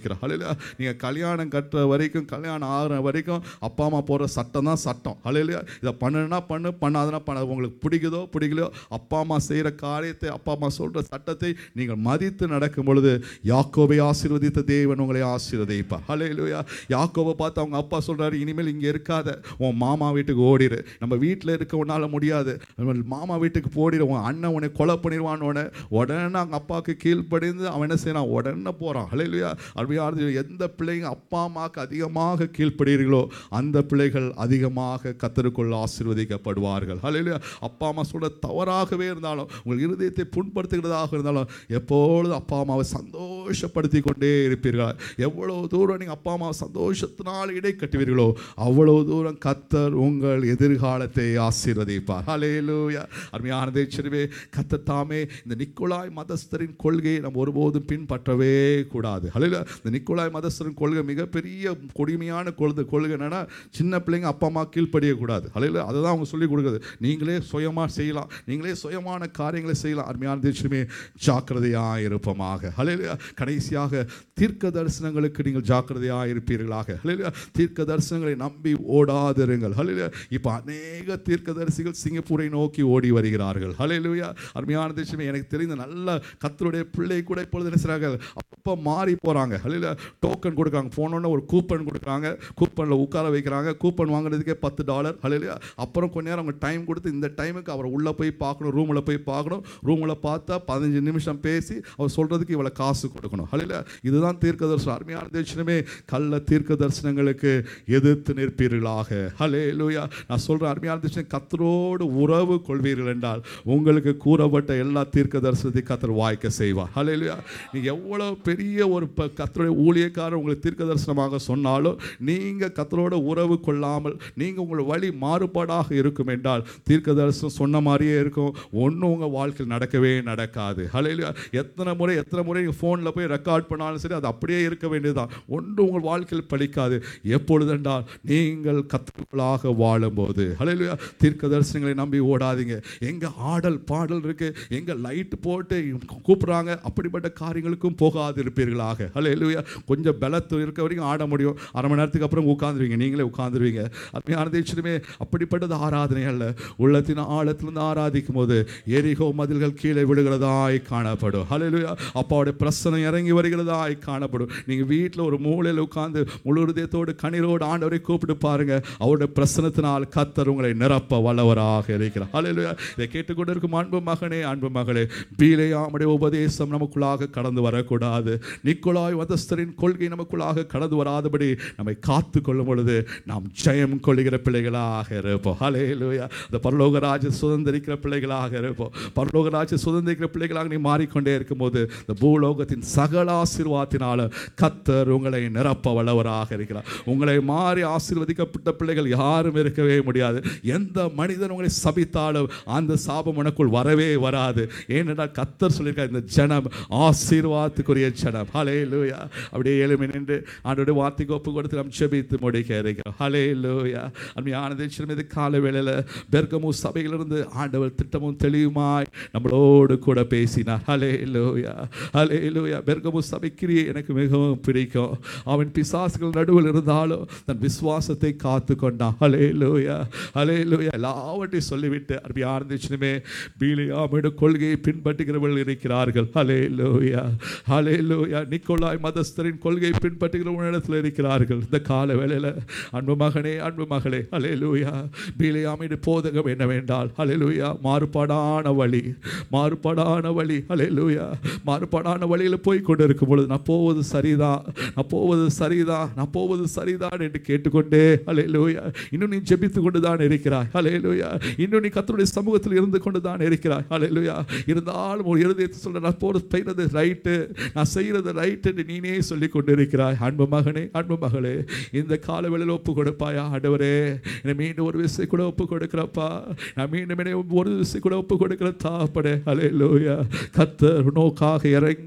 ஹல்லேலூயா. நீங்கள் கல்யாணம் கட்டுற வரைக்கும், கல்யாணம் ஆகிற வரைக்கும் அப்பா அம்மா போடுற சட்டம் தான் சட்டம். ஹல்லேலூயா. இதை பண்ணுனா பண்ணு, பண்ணாதுன்னா பண்ண. உங்களுக்கு பிடிக்குதோ பிடிக்கலையோ அப்பா அம்மா செய்கிற காரியத்தை, அப்பா அம்மா சொல்கிற சட்டத்தை நீங்கள் மதித்து நடக்கும் பொழுது யாக்கோபை ஆசீர்வதித்த தேவன் உங்களை ஆசீர்வதிப்பார். ஹல்லேலூயா. யாக்கோபை பார்த்து அவங்க அப்பா சொல்கிறாரு, இனிமேல் இங்கே இருக்காத, உன் மாமா வீட்டுக்கு ஓடிடு. நம்ம வீட்டில் இருக்க உன்னால் முடியாது, மாமா வீட்டுக்கு போடிடு, உன் அண்ணன் உன்னை கொலை பண்ணிடுவான்னு உடனே அவங்க அப்பாவுக்கு கீழ்ப்படிந்து அவன் என்ன செய்யறான், உடனே போகிறான். ஹல்லேலூயா. அப்படியே எந்த பிள்ளைங்க அப்பா அம்மாவுக்கு அதிகமாக கீழ்ப்படுகிறீர்களோ அந்த பிள்ளைகள் அதிகமாக கர்த்தருக்குள் ஆசீர்வதிக்கப்படுவார்கள். ஹல்லேலூயா. அப்பா அம்மா சொல்ல தவறாகவே இருந்தாலும், உங்கள் இருதயத்தை புண்படுத்துகிறதாக இருந்தாலும், எப்பொழுது அப்பா அம்மாவை சந்தோஷப்படுத்தி கொண்டே இருப்பீர்கள். எவ்வளவு தூரம் நீங்கள் அப்பா அம்மாவை சந்தோஷத்தினால் இடை கட்டுவீர்களோ அவ்வளவு தூரம் கர்த்தர் உங்கள் எதிர்காலத்தை ஆசீர்வதிப்பார். ஹல்லேலூயா. அருமையான தேவனே, கர்த்தர் தாமே இந்த நிக்கோலாய் மதஸ்தரின் கொள்கையை நம்ம ஒருபோதும் பின்பற்றவே கூடாது. ஹல்லேலூயா. இந்த நிக்கோலாய் மதஸ்தரின் கொள்கை மிகப்பெரிய கொடுமையான கொள்கை என்னன்னா, சின்ன பிள்ளைங்க அப்பா அம்மா கீழ்ப்படியக்கூடாது. ஹல்லேலூயா. அதை தான் அவங்க சொல்லிக் கொடுக்குறது. நீங்களே சுயமாக செய்யலாம், நீங்களே சுயமான காரியங்களை செய்யலாம். அருமையான தேவனே, ஜாக்கிரதையாக இருப்போமாக. ஹல்லேலூயா. கடைசியாக தீர்க்க தரிசனங்களுக்கு நீங்கள் ஜாக்கிரதையாக இருப்பீர்களாக. ஹல்லேலூயா. தீர்க்க தரிசனங்களை நம்பி ஓடாதிருங்கள். ஹல்லேலூயா. இப்போ அநேக தீர்க்கதரிசிகள் சிங்கப்பூரை நோக்கி ஓடி வருகிறார்கள். ஹல்லேலூயா. அருமையான தேவனே, எனக்கு தெரிந்த நல்ல கர்த்தருடைய பிள்ளை கூட இப்பொழுது என்ன செய்கிறார்கள், அப்போ மாறி போகிறாங்க. ஹல்லேலூயா. டோக்கன் கொடுக்குறாங்க, போனோன்னு ஒரு கூப்பன் கொடுக்குறாங்க, கூப்பனில் உட்கார வைக்கிறாங்க. கூப்பன் வாங்குறதுக்கே $10. ஹல்லேலூயா. அப்புறம் கொஞ்ச நேரம் அவங்க டைம் கொடுத்து, இந்த டைமுக்கு அவர் உள்ளே போய் பார்க்கணும், ரூமில் போய் பார்க்கணும். ரூமில் பார்த்தா 15 நிமிஷம் பேசி அவர் சொல்கிறதுக்கு இவ்வளோ காசு கொடுக்கணும். ஹல்லேலூயா. இதுதான் தீர்க்க தரிசனம். அருமையான தேவனே, கள்ள தீர்க்க தரிசனங்களுக்கு எதிர்த்து நிற்பீர்களாக. ஹல்லேலூயா. நான் சொல்கிறேன், அருமையான தேவனே, கர்த்தரோடு உறவு கொள்வீர்கள் என்றால் உங்களுக்கு கூறப்பட்ட எல்லா தீர்க்க தரிசனத்தை கர்த்தர் வாய்க்க செய்வார். ஹல்லேலூயா. நீங்கள் எவ்வளோ பெரிய ஒரு கர்த்தருடைய ஊழியக்காரர் உங்களுக்கு தீர்க்க தரிசனமாக சொன்னாலும், நீங்கள் கர்த்தரோட உறவு கொள்ளாமல் நீங்கள் உங்கள் வழி மாறுபாடாக இருக்கும் என்றால் தீர்க்க தரிசனம் சொன்ன மாதிரியே இருக்கும், ஒன்றும் உங்கள் வாழ்க்கையில் நடக்கவே நடக்காது. ஹல்லேலூயா. எத்தனை முறை நீங்கள் ஃபோனில் போய் ரெக்கார்ட் பண்ணாலும் சரி, அது அப்படியே இருக்க வேண்டியதுதான், ஒன்றும் உங்கள் வாழ்க்கையில் பலிக்காது. எப்பொழுதென்றால் நீங்கள் கர்த்தருக்குள்ளாக வாழும்போது. ஹல்லேலூயா. தீர்க்க தரிசனங்களை நம்பி ஓடாதீங்க. எங்கே ஆடல் பாடல் இருக்கு, எங்கே லைட் போட்டு கூப்பிட்றாங்க, அப்படிப்பட்ட காரியங்களுக்கும் போகாது இருப்பீர்களாக. ஹல்லேலூயா. கொஞ்சம் பலத்து இருக்க வரைக்கும் ஆட முடியும், அரை மணி நேரத்துக்கு அப்புறம் உட்காந்துருவீங்க, நீங்களே உட்காந்துருவீங்க. அருமையான தேவனே, அப்படிப்பட்டது ஆராதனை அல்ல. உள்ளத்தின் ஆழத்திலிருந்து ஆராதிக்கும் போது எரிகோ மதில்கள் கீழே விழுகிறதாய் காணப்படும். ஹல்லேலூயா. அப்பாவுடைய பிரசனம் இறங்கி வருகிறதாய் காணப்படும். நீங்கள் வீட்டில் ஒரு மூலையில் உட்கார்ந்து முழு இதயத்தோடு கண்ணீரோடு ஆண்டவரை கூப்பிட்டு பாருங்க, அவருடைய பிரசனத்தினால் கர்த்தர் உங்களை நிரப்ப வல்லவராக இருக்கிறார். ஹல்லேலூயா. இதை கேட்டுக்கொண்டிருக்கும் அன்பு மகனே, அன்பு மகளே, பீலேயாமுடைய உபதேசம் நமக்குள்ளாக கடந்து வரக்கூடாது. நிக்கோலாய் மதஸ்தரின் கொள்கை நமக்குள்ளாக கடந்து வராதபடி நம்மை காத்து கொள்ளும் பொழுது நாம் ஜெயம் கொள்ளுகிற பிள்ளைகளாக இருப்போம். ஹல்லேலூயா. இந்த பரலோக ராஜ்ய சுதந்திரிக்கிற பிள்ளைகளாக இருப்போம். பரலோக ராஜ்ய சுதந்திரிக்கிற பிள்ளைகளாக நீ மாறிக்கொண்டே இருக்கும்போது இந்த பூலோகத்தின் சகல ஆசீர்வாதத்தினால கர்த்தர் உங்களை நிரப்ப வல்லவராக இருக்கிறார். உங்களை மாறி ஆசீர்வதிக்கப்பட்ட பிள்ளைகள் யாரும் இருக்கவே முடியாது. எந்த மனிதன் உங்களை சபித்தாலும் அந்த சாபம் உனக்குள் வரவே வராது. ஏனென்றால் கர்த்தர் சொல்லியிருக்கார், இந்த ஜனம் ஆசீர்வாதத்துக்குரிய ஜனம். ஹல்லேலூயா. அப்படியே எழுமி நின்று ஆண்டவருடைய வார்த்தைக்கு ஒப்பு கொடுத்து நாம் ஜெபித்து முடிக்க இருக்கிறோம். ஹல்லேலூயா. அருமையான தேவனே, இது கால வேளையில் பெர்கமு சபையிலிருந்து ஆண்டவர் திட்டமும் தெளிவுமாய் நம்மளோடு கூட பேசினார். ஹல்லேலூயா. ஹல்லேலூயா. பெர்கமு சபைக்கிரியை எனக்கு மிகவும் பிடிக்கும். அவன் பிசாசுகள் நடுவில் இருந்தாலும் தன் விசுவாசத்தை காத்து கொண்டான். ஹல்லேலூயா. ஹல்லேலூயா. எல்லாவற்றையும் சொல்லிவிட்டு அருமையான தேவனே, பீலேயாமுடைய கொள்கையை பின்பற்றுகிறவர்கள் இருக்கிறார்கள். ஹல்லேலூயா. ஹல்லேலூயா. நிக்கோலாய் மதஸ்தரின் கொள்கையை பின்பற்றுகிற இடத்தில் இருக்கிறார்கள். இந்த கால வேளையில் அன்பு மகனே, அன்பு மகளே, ஹல்லேலூயா, பீலேயாமுடைய போதகம் என்னவென்றால், ஹல்லேலூயா, மாறுபாடான வழி, மாறுபாடான வழி. ஹல்லேலூயா. மாறுபாடான வழியில் போய் கொண்டு இருக்கும் பொழுது நான் போவது சரிதான், நான் போவது சரிதான், நான் போவது சரிதான் என்று கேட்டுக்கொண்டே, ஹல்லேலூயா, இன்னும் நீ ஜெபித்து கொண்டு தான் இருக்கிறாய். ஹல்லேலூயா. இன்னும் நீ கர்த்தருடைய சமூகத்தில் இருந்து கொண்டு தான் இருக்கிறாய். ஹல்லேலூயா. இருந்தாலும் ஒரு இருதயத்தை சொல்ல, நான் செய்கிறது ரைட்டு, நான் செய்கிறது ரைட்டு என்று நீனே சொல்லி கொண்டு இருக்கிறாய். அன்பு மகனே, அன்பு மகளே, இந்த காலவேளையில் ஒப்பு கொடுப்பாயா? ஆண்டவரே, என்னை மீண்டும் ஒரு விசை கூட ஒப்பு கொடுக்கிறப்பா, நான் மீண்டும் ஒரு விசை கூட ஒப்பு கொடுக்கிற தாப்படே. ஹல்லேலூயா. கர்த்தர் நோக்காக இறங்கி வருகிற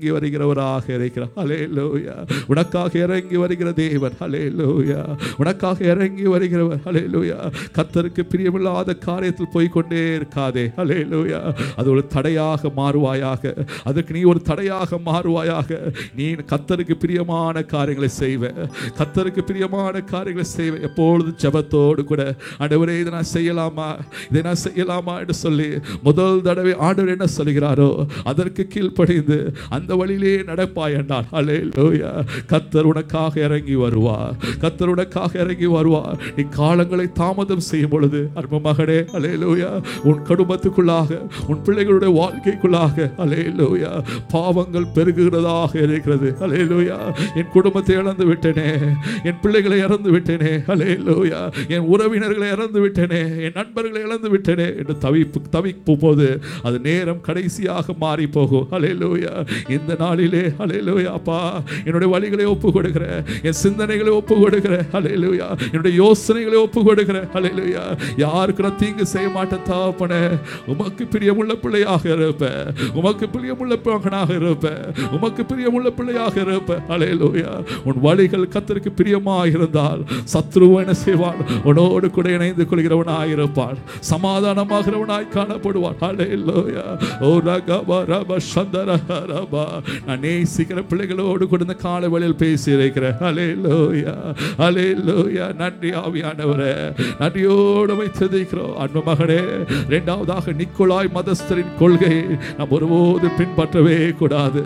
ஆண்டவராக இருக்கிறார். ஹல்லேலூயா. உனக்காக இறங்கி வருகிற தேவன். ஹல்லேலூயா. உனக்காக இறங்கி வருகிறவர். ஹல்லேலூயா. கர்த்தருக்கு பிரியமில்லாத காரியத்தில் போய்கொண்டே இருக்காதே. ஹல்லேலூயா. அது ஒரு தடையாக மாறுவாயாக. அதுக்கு நீ ஒரு தடையாக மாறுவாயாக. நீ கர்த்தருக்கு பிரியமான காரியங்களை செய்வ. கர்த்தருக்கு பிரியமான காரியங்களை செய்வ. எப்பொழுதும் ஜெபத்தோடு கூட ஆண்டவரே இதை நான் செய்யலாமா, இதை நான் செய்யலாமா என்று சொல்லி முதல் தடவை ஆண்டவர் என்ன சொல்கிறாரோ அதற்கு கீழ்ப்படிந்து அந்த வழியிலே நடப்பாய் என்றால் ஹல்லேலூயா. கர்த்தர் உனக்காக இறங்கி வருவார். கர்த்தர் உனக்காக இறங்கி வருவார். நீ காலங்களை தாமதம் செய்யும் பொழுது அன்பு மகனே ஹல்லேலூயா, உன் குடும்பத்துக்குள்ளாக உன் பிள்ளைகளுடைய வாழ்க்கைக்குள்ளாக ஹல்லேலூயா பாவங்கள் பெருகுகிறதாக இருக்கிறது. ஹல்லேலூயா. என் குடும்பத்தை இழந்து விட்டேனே, என் பிள்ளைகளை இழந்து விட்டேனே, ஹல்லேலூயா, என் உறவினர்களை இழந்து விட்டேனே, என் நண்பர்களை இழந்து விட்டேனே என்று தவிக்கும் போது அது நேரம் கடைசியாக மாறி போகும். ஹல்லேலூயா. இந்த நாளிலே ஹல்லேலூயா அப்பா என்னுடைய வழிகளை ஒப்பு கொடுக்கிறேன், என் சிந்தனைகளை ஒப்பு கொடுக்கிறேன். ஹல்லேலூயா. என்னுடைய யோசனைகளை ஒப்பு கொடுக்கிறேன். ஹல்லேலூயா. யாருக்கு நான் தீங்கு செய்ய மாட்டேன் தகப்பனே. உமக்கு பிரியமுள்ள பிள்ளையாக இருப்பேன், உமக்கு பிரியமுள்ள மகனாக இருப்பேன், உமக்கு பிரியமுள்ள பிள்ளையாக இருப்பேன். ஹல்லேலூயா. உன் வழிகள் கர்த்தருக்கு பிரியமாக இருந்தால் சத்ரு என்ன செய்வான்? உன்னோடு கூட இணைந்து கொள்கிறவனாய் இருப்பான், சமாதானமாகிறவனாய் காணப்படுவான். ஹல்லேலூயா. ஓ ரகபா ரப சந்தர ரபா. நான் நேசிக்கிற பிள்ளைகளோடு கூட இந்த காலை வேளையில் பேசி இருக்கிறேன். ஹல்லேலூயா. ஹல்லேலூயா. நன்றி ஆவியானவரே, நன்றியோடு வைத்திருக்கிறோம். அன்பு மகனே, இரண்டாவதாக நிக்கோலாய் மதஸ்தரின் கொள்கை நாம் ஒருபோது பின்பற்றவே கூடாது.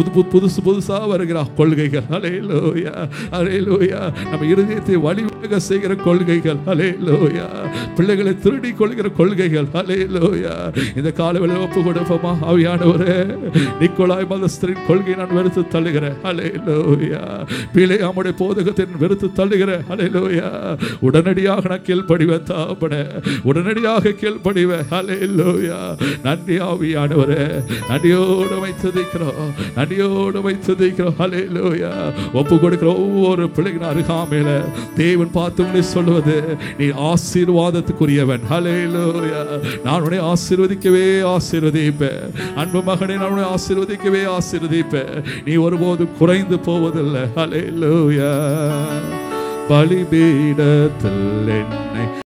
புதுசா வருகிற கொள்கைகள். ஹல்லேலூயா. ஹல்லேலூயா. நம்ம இருதயத்தை வழிவக செய்கிற கொள்கைகள். ஹல்லேலூயா. பிள்ளைகளை திருடி கொள்கிற கொள்கைகள். ஹல்லேலூயா. இந்த காலவெளியில் ஒப்பு கொடுப்போமா? ஆவியானவரே, நிக்கோலாய் மதஸ்தரின் கொள்கையை நான் வெறுத்து தள்ளுகிறேன். ஹல்லேலூயா. பிலேயாமுடைய போதகத்தை வெறுத்து தள்ளுகிறேன். ஹல்லேலூயா. உடனடியாக நான் கீழ்ப்படிவேன் தகப்பனே, உடனடியாக கீழ்ப்படிவேன். ஹல்லேலூயா. நன்றி ஆவியானவரே, நன்றியோடு வைத்திருக்கிறோம், நன்றியோடு வைத்திருக்கிறோம். ஹல்லேலூயா. ஒப்பு கொடுக்கிற ஒவ்வொரு பிள்ளைகளின் அருகாமையில தேவன் பார்த்து சொல்லுவது, நீ ஆசீர்வாதத்துக்குரியவன். ஹல்லேலூயா. நான் உன்னை ஆசீர்வதிக்கவே ஆசீர்வதிப்பேன். அன்பு மகனே, நான் உன்னை ஆசீர்வதிக்கவே ஆசீர்வதிப்பேன். நீ ஒருபோதும் குறைந்து போவதில்லை. ஹல்லேலூயா. பலிபீடத்தில் என்னை